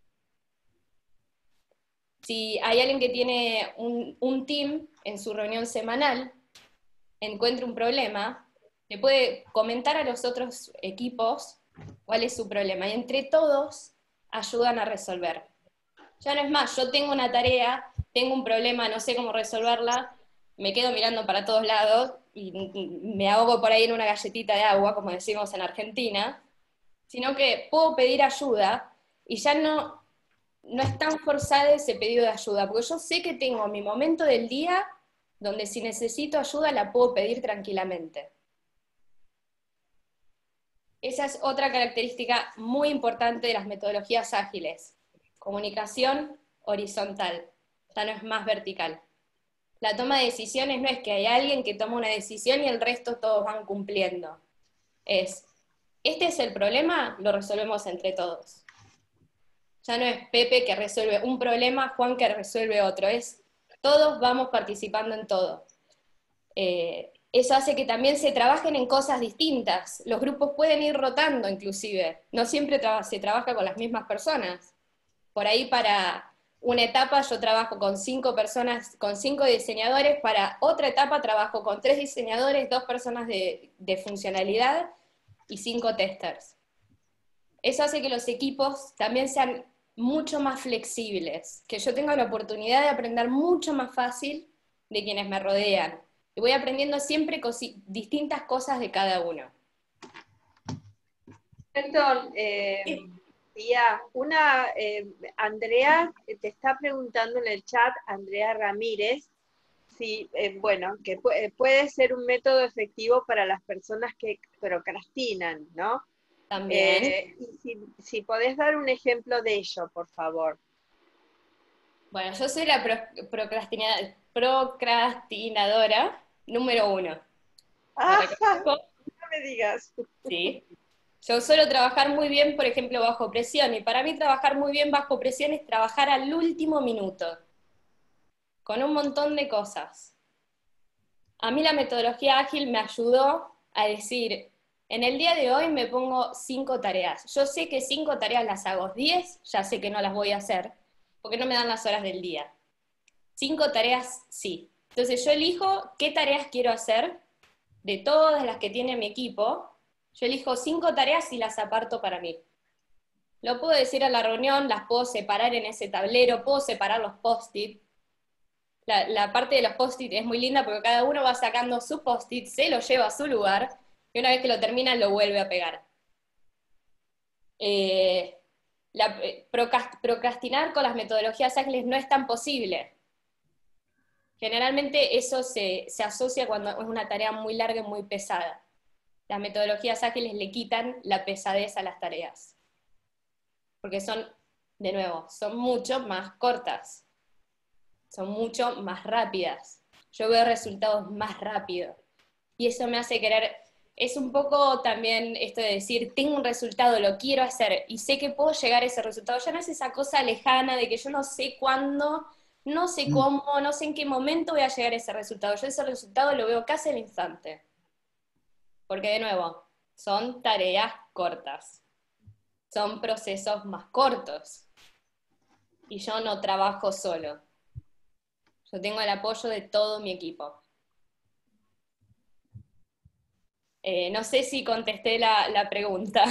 Si hay alguien que tiene un, un team en su reunión semanal, encuentra un problema, le puede comentar a los otros equipos cuál es su problema, y entre todos ayudan a resolver. Ya no es más, yo tengo una tarea, tengo un problema, no sé cómo resolverla, me quedo mirando para todos lados, y me ahogo por ahí en una galletita de agua, como decimos en Argentina, sino que puedo pedir ayuda, y ya no, no es tan forzado ese pedido de ayuda, porque yo sé que tengo mi momento del día donde si necesito ayuda la puedo pedir tranquilamente. Esa es otra característica muy importante de las metodologías ágiles. Comunicación horizontal, ya no es más vertical. La toma de decisiones no es que hay alguien que toma una decisión y el resto todos van cumpliendo. Es, este es el problema, lo resolvemos entre todos. Ya no es Pepe que resuelve un problema, Juan que resuelve otro, es todos vamos participando en todo. Eh, eso hace que también se trabajen en cosas distintas. Los grupos pueden ir rotando inclusive, no siempre tra- se trabaja con las mismas personas. Por ahí para una etapa yo trabajo con cinco personas, con cinco diseñadores, para otra etapa trabajo con tres diseñadores, dos personas de, de funcionalidad y cinco testers. Eso hace que los equipos también sean mucho más flexibles, que yo tenga la oportunidad de aprender mucho más fácil de quienes me rodean. Y voy aprendiendo siempre distintas cosas de cada uno. Perdón, eh, tía, una, eh, Andrea te está preguntando en el chat, Andrea Ramírez, si, eh, bueno, que puede, puede ser un método efectivo para las personas que procrastinan, ¿no? También. Eh, y si, si podés dar un ejemplo de ello, por favor. Bueno, yo soy la pro, procrastina, procrastinadora número uno. Ah, no me digas. Sí. Yo suelo trabajar muy bien, por ejemplo, bajo presión, y para mí trabajar muy bien bajo presión es trabajar al último minuto, con un montón de cosas. A mí la metodología ágil me ayudó a decir, en el día de hoy me pongo cinco tareas. Yo sé que cinco tareas las hago, diez ya sé que no las voy a hacer, porque no me dan las horas del día. Cinco tareas sí. Entonces yo elijo qué tareas quiero hacer, de todas las que tiene mi equipo, yo elijo cinco tareas y las aparto para mí. Lo puedo decir a la reunión, las puedo separar en ese tablero, puedo separar los post-it. La, la parte de los post-it es muy linda porque cada uno va sacando su post-it, se lo lleva a su lugar, y una vez que lo termina lo vuelve a pegar. Eh, la, procrastinar con las metodologías ágiles no es tan posible. Generalmente eso se, se asocia cuando es una tarea muy larga y muy pesada. Las metodologías ágiles le quitan la pesadez a las tareas. Porque son, de nuevo, son mucho más cortas. Son mucho más rápidas. Yo veo resultados más rápido. Y eso me hace querer, es un poco también esto de decir, tengo un resultado, lo quiero hacer, y sé que puedo llegar a ese resultado. Ya no es esa cosa lejana de que yo no sé cuándo, no sé cómo, no sé en qué momento voy a llegar a ese resultado. Yo ese resultado lo veo casi al instante. Porque de nuevo, son tareas cortas. Son procesos más cortos. Y yo no trabajo solo. Yo tengo el apoyo de todo mi equipo. Eh, no sé si contesté la, la pregunta.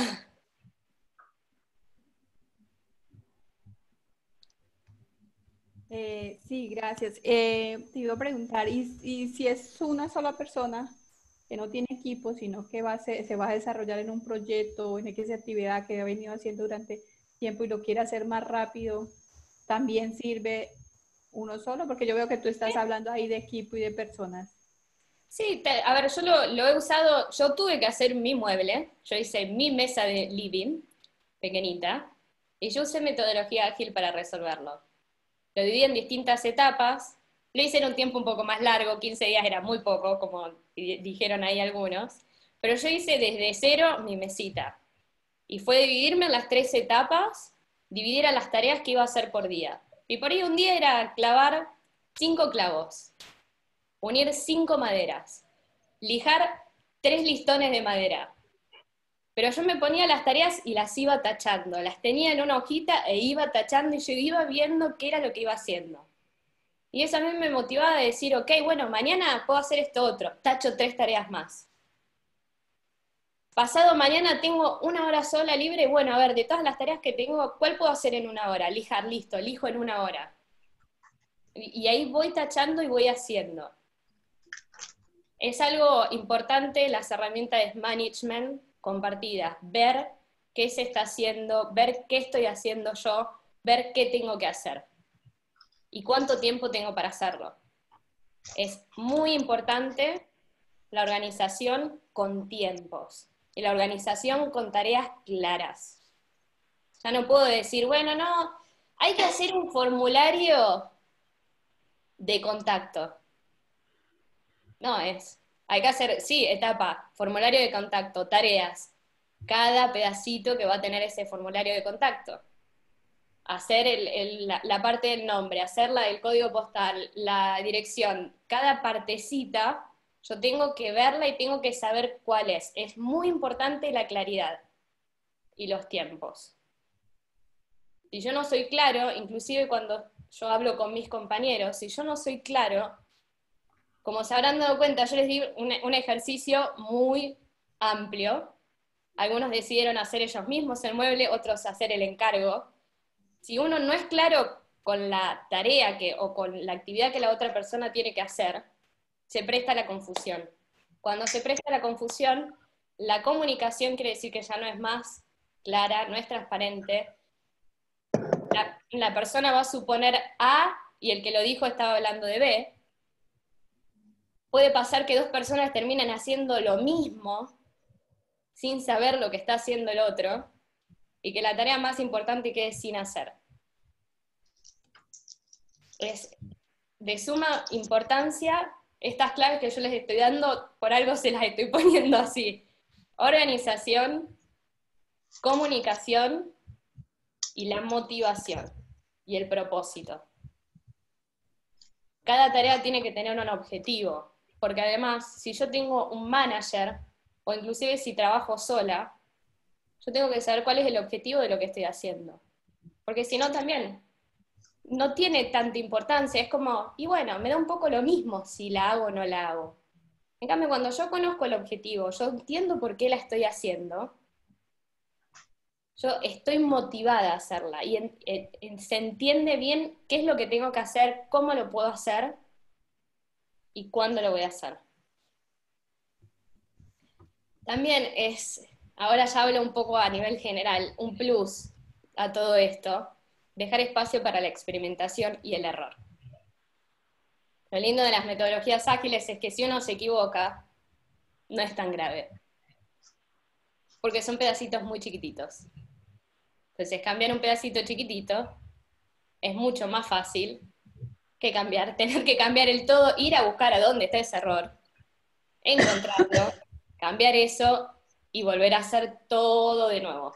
Eh, sí, gracias. Eh, te iba a preguntar, ¿y, y si es una sola persona que no tiene equipo, sino que va a ser- se va a desarrollar en un proyecto o en X actividad que ha venido haciendo durante tiempo y lo quiere hacer más rápido, también sirve uno solo? Porque yo veo que tú estás hablando ahí de equipo y de personas. Sí, te- a ver, yo lo, lo he usado, yo tuve que hacer mi mueble, yo hice mi mesa de living, pequeñita, y yo usé metodología ágil para resolverlo. Lo dividí en distintas etapas, lo hice en un tiempo un poco más largo, quince días era muy poco, como di- dijeron ahí algunos, pero yo hice desde cero mi mesita, y fue dividirme en las tres etapas, dividir a las tareas que iba a hacer por día. Y por ahí un día era clavar cinco clavos, unir cinco maderas, lijar tres listones de madera. Pero yo me ponía las tareas y las iba tachando, las tenía en una hojita e iba tachando y yo iba viendo qué era lo que iba haciendo. Y eso a mí me motivaba a decir, ok, bueno, mañana puedo hacer esto otro, tacho tres tareas más. Pasado mañana tengo una hora sola libre, bueno, a ver, de todas las tareas que tengo, ¿cuál puedo hacer en una hora? Lijar, listo, lijo en una hora. Y, y ahí voy tachando y voy haciendo. Es algo importante las herramientas de management compartidas, ver qué se está haciendo, ver qué estoy haciendo yo, ver qué tengo que hacer y cuánto tiempo tengo para hacerlo. Es muy importante la organización con tiempos y la organización con tareas claras. Ya no puedo decir, bueno, no, hay que hacer un formulario de contacto. No, es, hay que hacer, sí, etapa, formulario de contacto, tareas, cada pedacito que va a tener ese formulario de contacto. Hacer el, el, la, la parte del nombre, hacer la del código postal, la dirección, cada partecita, yo tengo que verla y tengo que saber cuál es. Es muy importante la claridad y los tiempos. Si yo no soy claro, inclusive cuando yo hablo con mis compañeros, si yo no soy claro, como se habrán dado cuenta, yo les di un, un ejercicio muy amplio. Algunos decidieron hacer ellos mismos el mueble, otros hacer el encargo. Si uno no es claro con la tarea que, o con la actividad que la otra persona tiene que hacer, se presta a la confusión. Cuando se presta a la confusión, la comunicación quiere decir que ya no es más clara, no es transparente. La, la persona va a suponer A y el que lo dijo estaba hablando de B. Puede pasar que dos personas terminen haciendo lo mismo sin saber lo que está haciendo el otro, y que la tarea más importante quede sin hacer. Es de suma importancia estas claves que yo les estoy dando, por algo se las estoy poniendo así. Organización, comunicación y la motivación y el propósito. Cada tarea tiene que tener un objetivo, porque además, si yo tengo un manager, o inclusive si trabajo sola, yo tengo que saber cuál es el objetivo de lo que estoy haciendo. Porque si no también, no tiene tanta importancia, es como, y bueno, me da un poco lo mismo si la hago o no la hago. En cambio, cuando yo conozco el objetivo, yo entiendo por qué la estoy haciendo, yo estoy motivada a hacerla, y en, en, se entiende bien qué es lo que tengo que hacer, cómo lo puedo hacer, y cuándo lo voy a hacer. También es, ahora ya hablo un poco a nivel general, un plus a todo esto, dejar espacio para la experimentación y el error. Lo lindo de las metodologías ágiles es que si uno se equivoca, no es tan grave, porque son pedacitos muy chiquititos. Entonces cambiar un pedacito chiquitito es mucho más fácil que cambiar, tener que cambiar el todo, ir a buscar a dónde está ese error, encontrarlo, cambiar eso y volver a hacer todo de nuevo.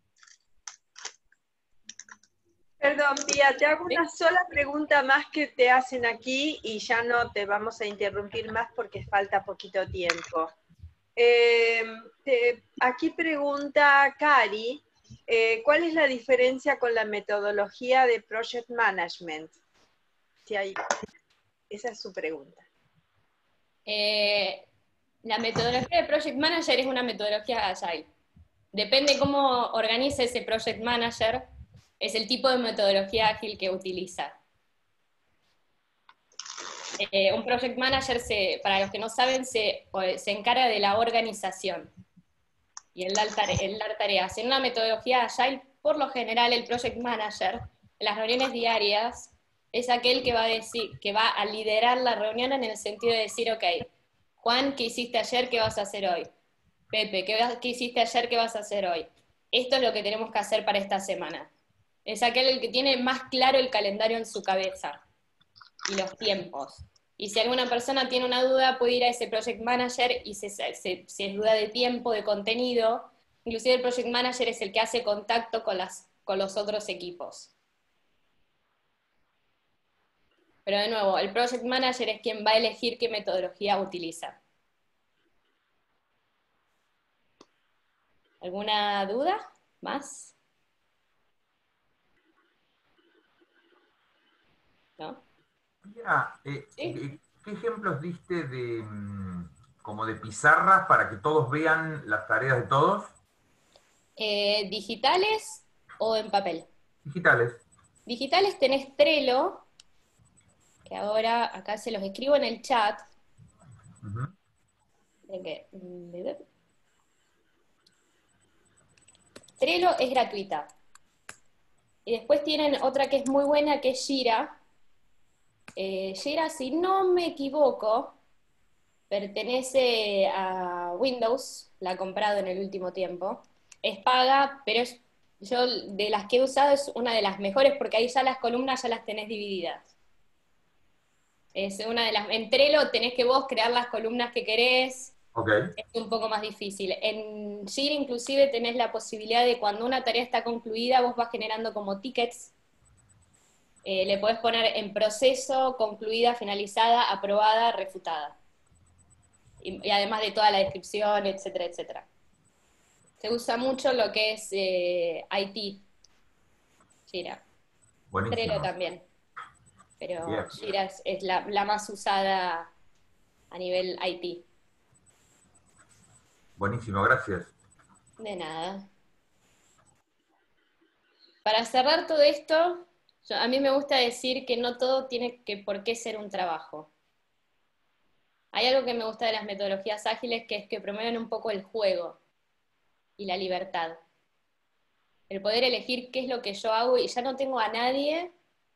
Perdón, Pía, te hago una sola pregunta más que te hacen aquí y ya no te vamos a interrumpir más porque falta poquito tiempo. Eh, te, aquí pregunta Cari, eh, ¿cuál es la diferencia con la metodología de Project Management? Si hay... Esa es su pregunta. Eh, la metodología de Project Manager es una metodología Agile. Depende cómo organice ese Project Manager, es el tipo de metodología ágil que utiliza. Eh, un Project Manager, se, para los que no saben, se, se encarga de la organización y el dar, tare, el dar tareas. En una metodología Agile, por lo general, el Project Manager, en las reuniones diarias, es aquel que va a decir, que va a liderar la reunión en el sentido de decir, ok, Juan, ¿qué hiciste ayer? ¿Qué vas a hacer hoy? Pepe, ¿qué, ¿qué hiciste ayer? ¿Qué vas a hacer hoy? Esto es lo que tenemos que hacer para esta semana. Es aquel el que tiene más claro el calendario en su cabeza y los tiempos. Y si alguna persona tiene una duda, puede ir a ese Project Manager y se, se, si es duda de tiempo, de contenido, inclusive el Project Manager es el que hace contacto con, las, con los otros equipos. Pero de nuevo, el Project Manager es quien va a elegir qué metodología utiliza. ¿Alguna duda más? ¿No? Mira, eh, ¿Sí? ¿qué ejemplos diste de como de pizarras para que todos vean las tareas de todos? Eh, ¿Digitales o en papel? Digitales. Digitales tenés Trello, que ahora acá se los escribo en el chat. Uh-huh. Trello es gratuita. Y después tienen otra que es muy buena, que es Jira. Eh, Jira, si no me equivoco, pertenece a Windows, la he comprado en el último tiempo. Es paga, pero es, yo de las que he usado es una de las mejores, porque ahí ya las columnas ya las tenés divididas. Es una de las, en Trello tenés que vos crear las columnas que querés. Okay. Es un poco más difícil. En Jira inclusive tenés la posibilidad de cuando una tarea está concluida, vos vas generando como tickets. Eh, le podés poner en proceso, concluida, finalizada, aprobada, refutada. Y, y además de toda la descripción, etcétera, etcétera. Se usa mucho lo que es eh, I T. Jira. Buenísimo. Trello también. Pero Bien. Jira es, es la, la más usada a nivel I T. Buenísimo, gracias. De nada. Para cerrar todo esto, yo, a mí me gusta decir que no todo tiene que por qué ser un trabajo. Hay algo que me gusta de las metodologías ágiles, que es que promueven un poco el juego y la libertad. El poder elegir qué es lo que yo hago y ya no tengo a nadie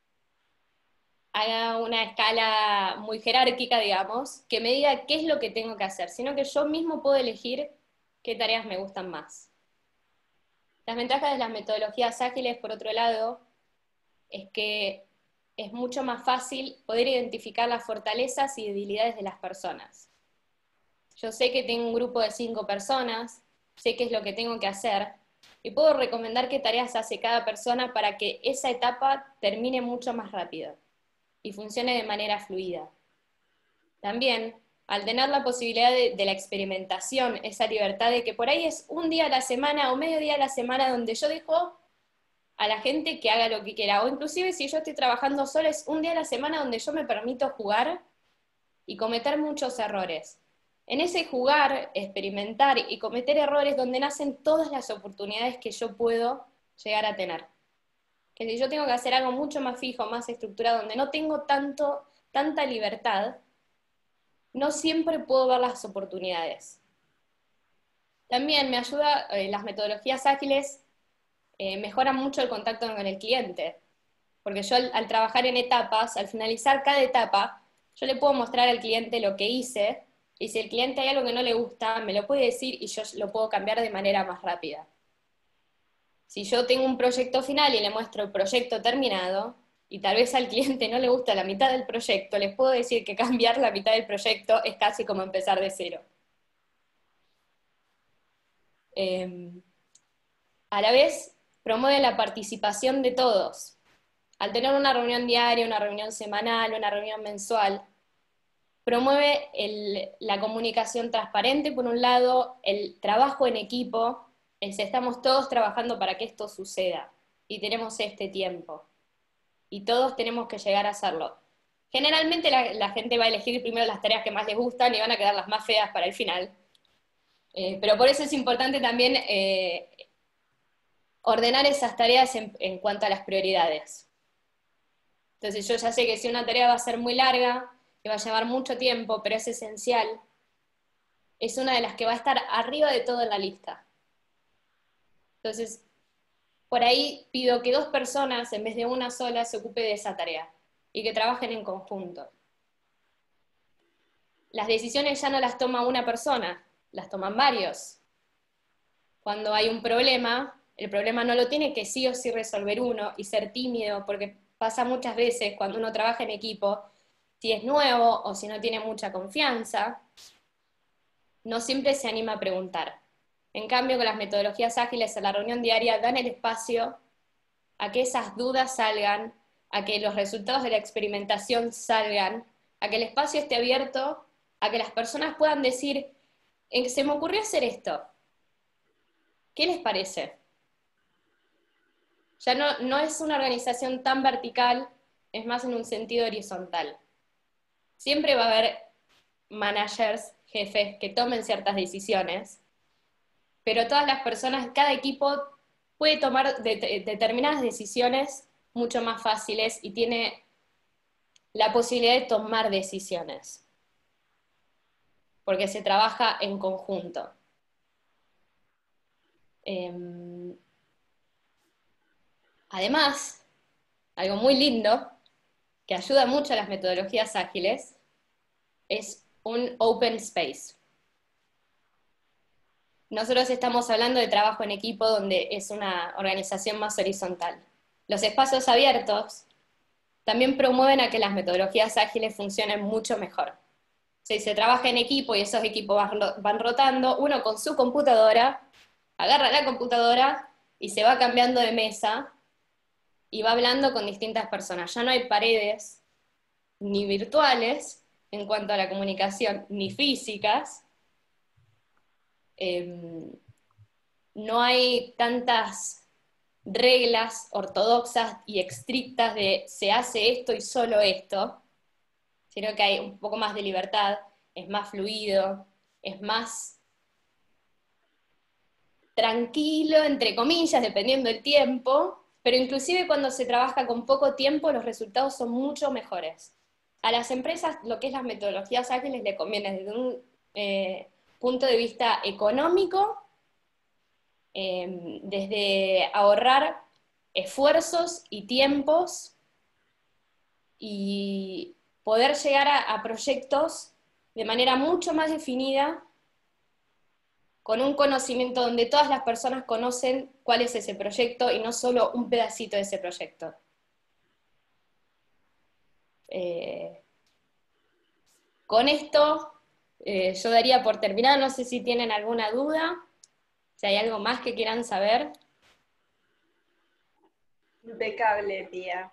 haga una escala muy jerárquica, digamos, que me diga qué es lo que tengo que hacer, sino que yo mismo puedo elegir qué tareas me gustan más. Las ventajas de las metodologías ágiles, por otro lado, es que es mucho más fácil poder identificar las fortalezas y debilidades de las personas. Yo sé que tengo un grupo de cinco personas, sé qué es lo que tengo que hacer, y puedo recomendar qué tareas hace cada persona para que esa etapa termine mucho más rápido y funcione de manera fluida. También, al tener la posibilidad de, de la experimentación, esa libertad de que por ahí es un día a la semana o medio día a la semana donde yo dejo a la gente que haga lo que quiera, o inclusive si yo estoy trabajando sola, es un día a la semana donde yo me permito jugar y cometer muchos errores. En ese jugar, experimentar y cometer errores donde nacen todas las oportunidades que yo puedo llegar a tener. Que si yo tengo que hacer algo mucho más fijo, más estructurado, donde no tengo tanto, tanta libertad, no siempre puedo ver las oportunidades. También me ayuda, eh, las metodologías ágiles eh, mejoran mucho el contacto con el cliente, porque yo al, al trabajar en etapas, al finalizar cada etapa, yo le puedo mostrar al cliente lo que hice, y si el cliente hay algo que no le gusta, me lo puede decir y yo lo puedo cambiar de manera más rápida. Si yo tengo un proyecto final y le muestro el proyecto terminado, y tal vez al cliente no le gusta la mitad del proyecto, les puedo decir que cambiar la mitad del proyecto es casi como empezar de cero. Eh, a la vez, promueve la participación de todos. Al tener una reunión diaria, una reunión semanal, una reunión mensual, promueve el, la comunicación transparente, por un lado, el trabajo en equipo, es, estamos todos trabajando para que esto suceda, y tenemos este tiempo. Y todos tenemos que llegar a hacerlo. Generalmente la, la gente va a elegir primero las tareas que más les gustan y van a quedar las más feas para el final. Eh, pero por eso es importante también eh, ordenar esas tareas en, en cuanto a las prioridades. Entonces yo ya sé que si una tarea va a ser muy larga, que va a llevar mucho tiempo, pero es esencial, es una de las que va a estar arriba de todo en la lista. Entonces, por ahí pido que dos personas, en vez de una sola, se ocupe de esa tarea y que trabajen en conjunto. Las decisiones ya no las toma una persona, las toman varios. Cuando hay un problema, el problema no lo tiene que sí o sí resolver uno y ser tímido, porque pasa muchas veces cuando uno trabaja en equipo, si es nuevo o si no tiene mucha confianza, no siempre se anima a preguntar. En cambio, con las metodologías ágiles en la reunión diaria dan el espacio a que esas dudas salgan, a que los resultados de la experimentación salgan, a que el espacio esté abierto, a que las personas puedan decir, se me ocurrió hacer esto, ¿qué les parece? Ya no, no es una organización tan vertical, es más en un sentido horizontal. Siempre va a haber managers, jefes, que tomen ciertas decisiones, pero todas las personas, cada equipo puede tomar de, de, determinadas decisiones mucho más fáciles y tiene la posibilidad de tomar decisiones, porque se trabaja en conjunto. Eh, además, algo muy lindo, que ayuda mucho a las metodologías ágiles, es un open space. Nosotros estamos hablando de trabajo en equipo donde es una organización más horizontal. Los espacios abiertos también promueven a que las metodologías ágiles funcionen mucho mejor. Si se trabaja en equipo y esos equipos van rotando, uno con su computadora agarra la computadora y se va cambiando de mesa y va hablando con distintas personas. Ya no hay paredes ni virtuales en cuanto a la comunicación, ni físicas. Eh, no hay tantas reglas ortodoxas y estrictas de se hace esto y solo esto, sino que hay un poco más de libertad, es más fluido, es más tranquilo, entre comillas, dependiendo del tiempo, pero inclusive cuando se trabaja con poco tiempo los resultados son mucho mejores. A las empresas lo que es las metodologías ágiles le conviene desde un eh, punto de vista económico, eh, desde ahorrar esfuerzos y tiempos y poder llegar a, a proyectos de manera mucho más definida, con un conocimiento donde todas las personas conocen cuál es ese proyecto y no solo un pedacito de ese proyecto. Eh, con esto eh, yo daría por terminado, no sé si tienen alguna duda, si hay algo más que quieran saber. Impecable, Pía.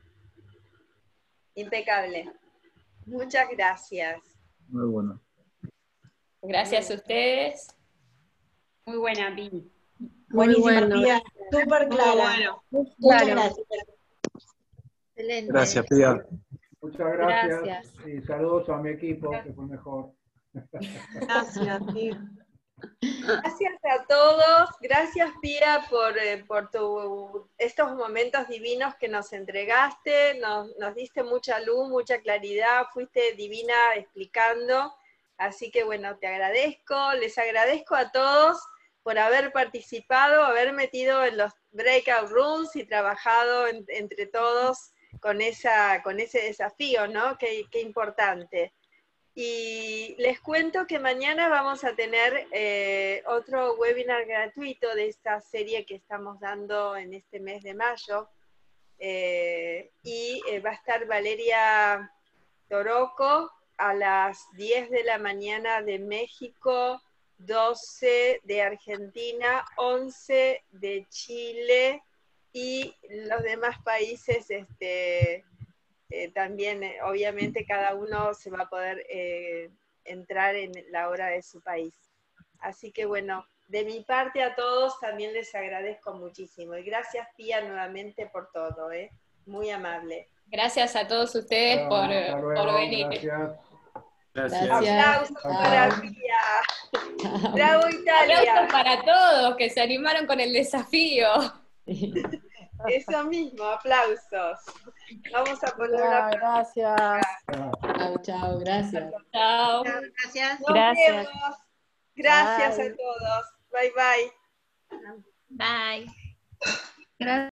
Impecable. Muchas gracias. Muy bueno. Gracias a ustedes. Muy buena, Pi. Buenísima, bueno. Pía. Súper Muy clara. bueno. Muchas Claro. gracias. Excelente. Gracias, Pía. Muchas gracias. Gracias. Y saludos a mi equipo, que fue mejor. Gracias, Pía. Gracias a todos, gracias Pía por, eh, por tu, estos momentos divinos que nos entregaste, nos, nos diste mucha luz, mucha claridad, fuiste divina explicando, así que bueno, te agradezco, les agradezco a todos por haber participado, haber metido en los breakout rooms y trabajado en, entre todos con, esa, con ese desafío, ¿no? Qué, qué importante. Y les cuento que mañana vamos a tener eh, otro webinar gratuito de esta serie que estamos dando en este mes de mayo. Eh, y eh, va a estar Valeria Toroco a las diez de la mañana de México, doce de Argentina, once de Chile y los demás países este, Eh, también, eh, obviamente, cada uno se va a poder eh, entrar en la hora de su país. Así que, bueno, de mi parte a todos también les agradezco muchísimo. Y gracias, Pía, nuevamente por todo. ¿eh? muy amable. Gracias a todos ustedes Chao, por, hasta luego, por venir. gracias. Gracias. Aplausos para Pía. Bravo Italia. Aplausos para todos que se animaron con el desafío. Eso mismo, aplausos. Vamos a poner una... Gracias. Chao, chao, gracias. Chao. Gracias. Nos Gracias. vemos. Gracias Bye. a todos. Bye bye. Bye. Gracias.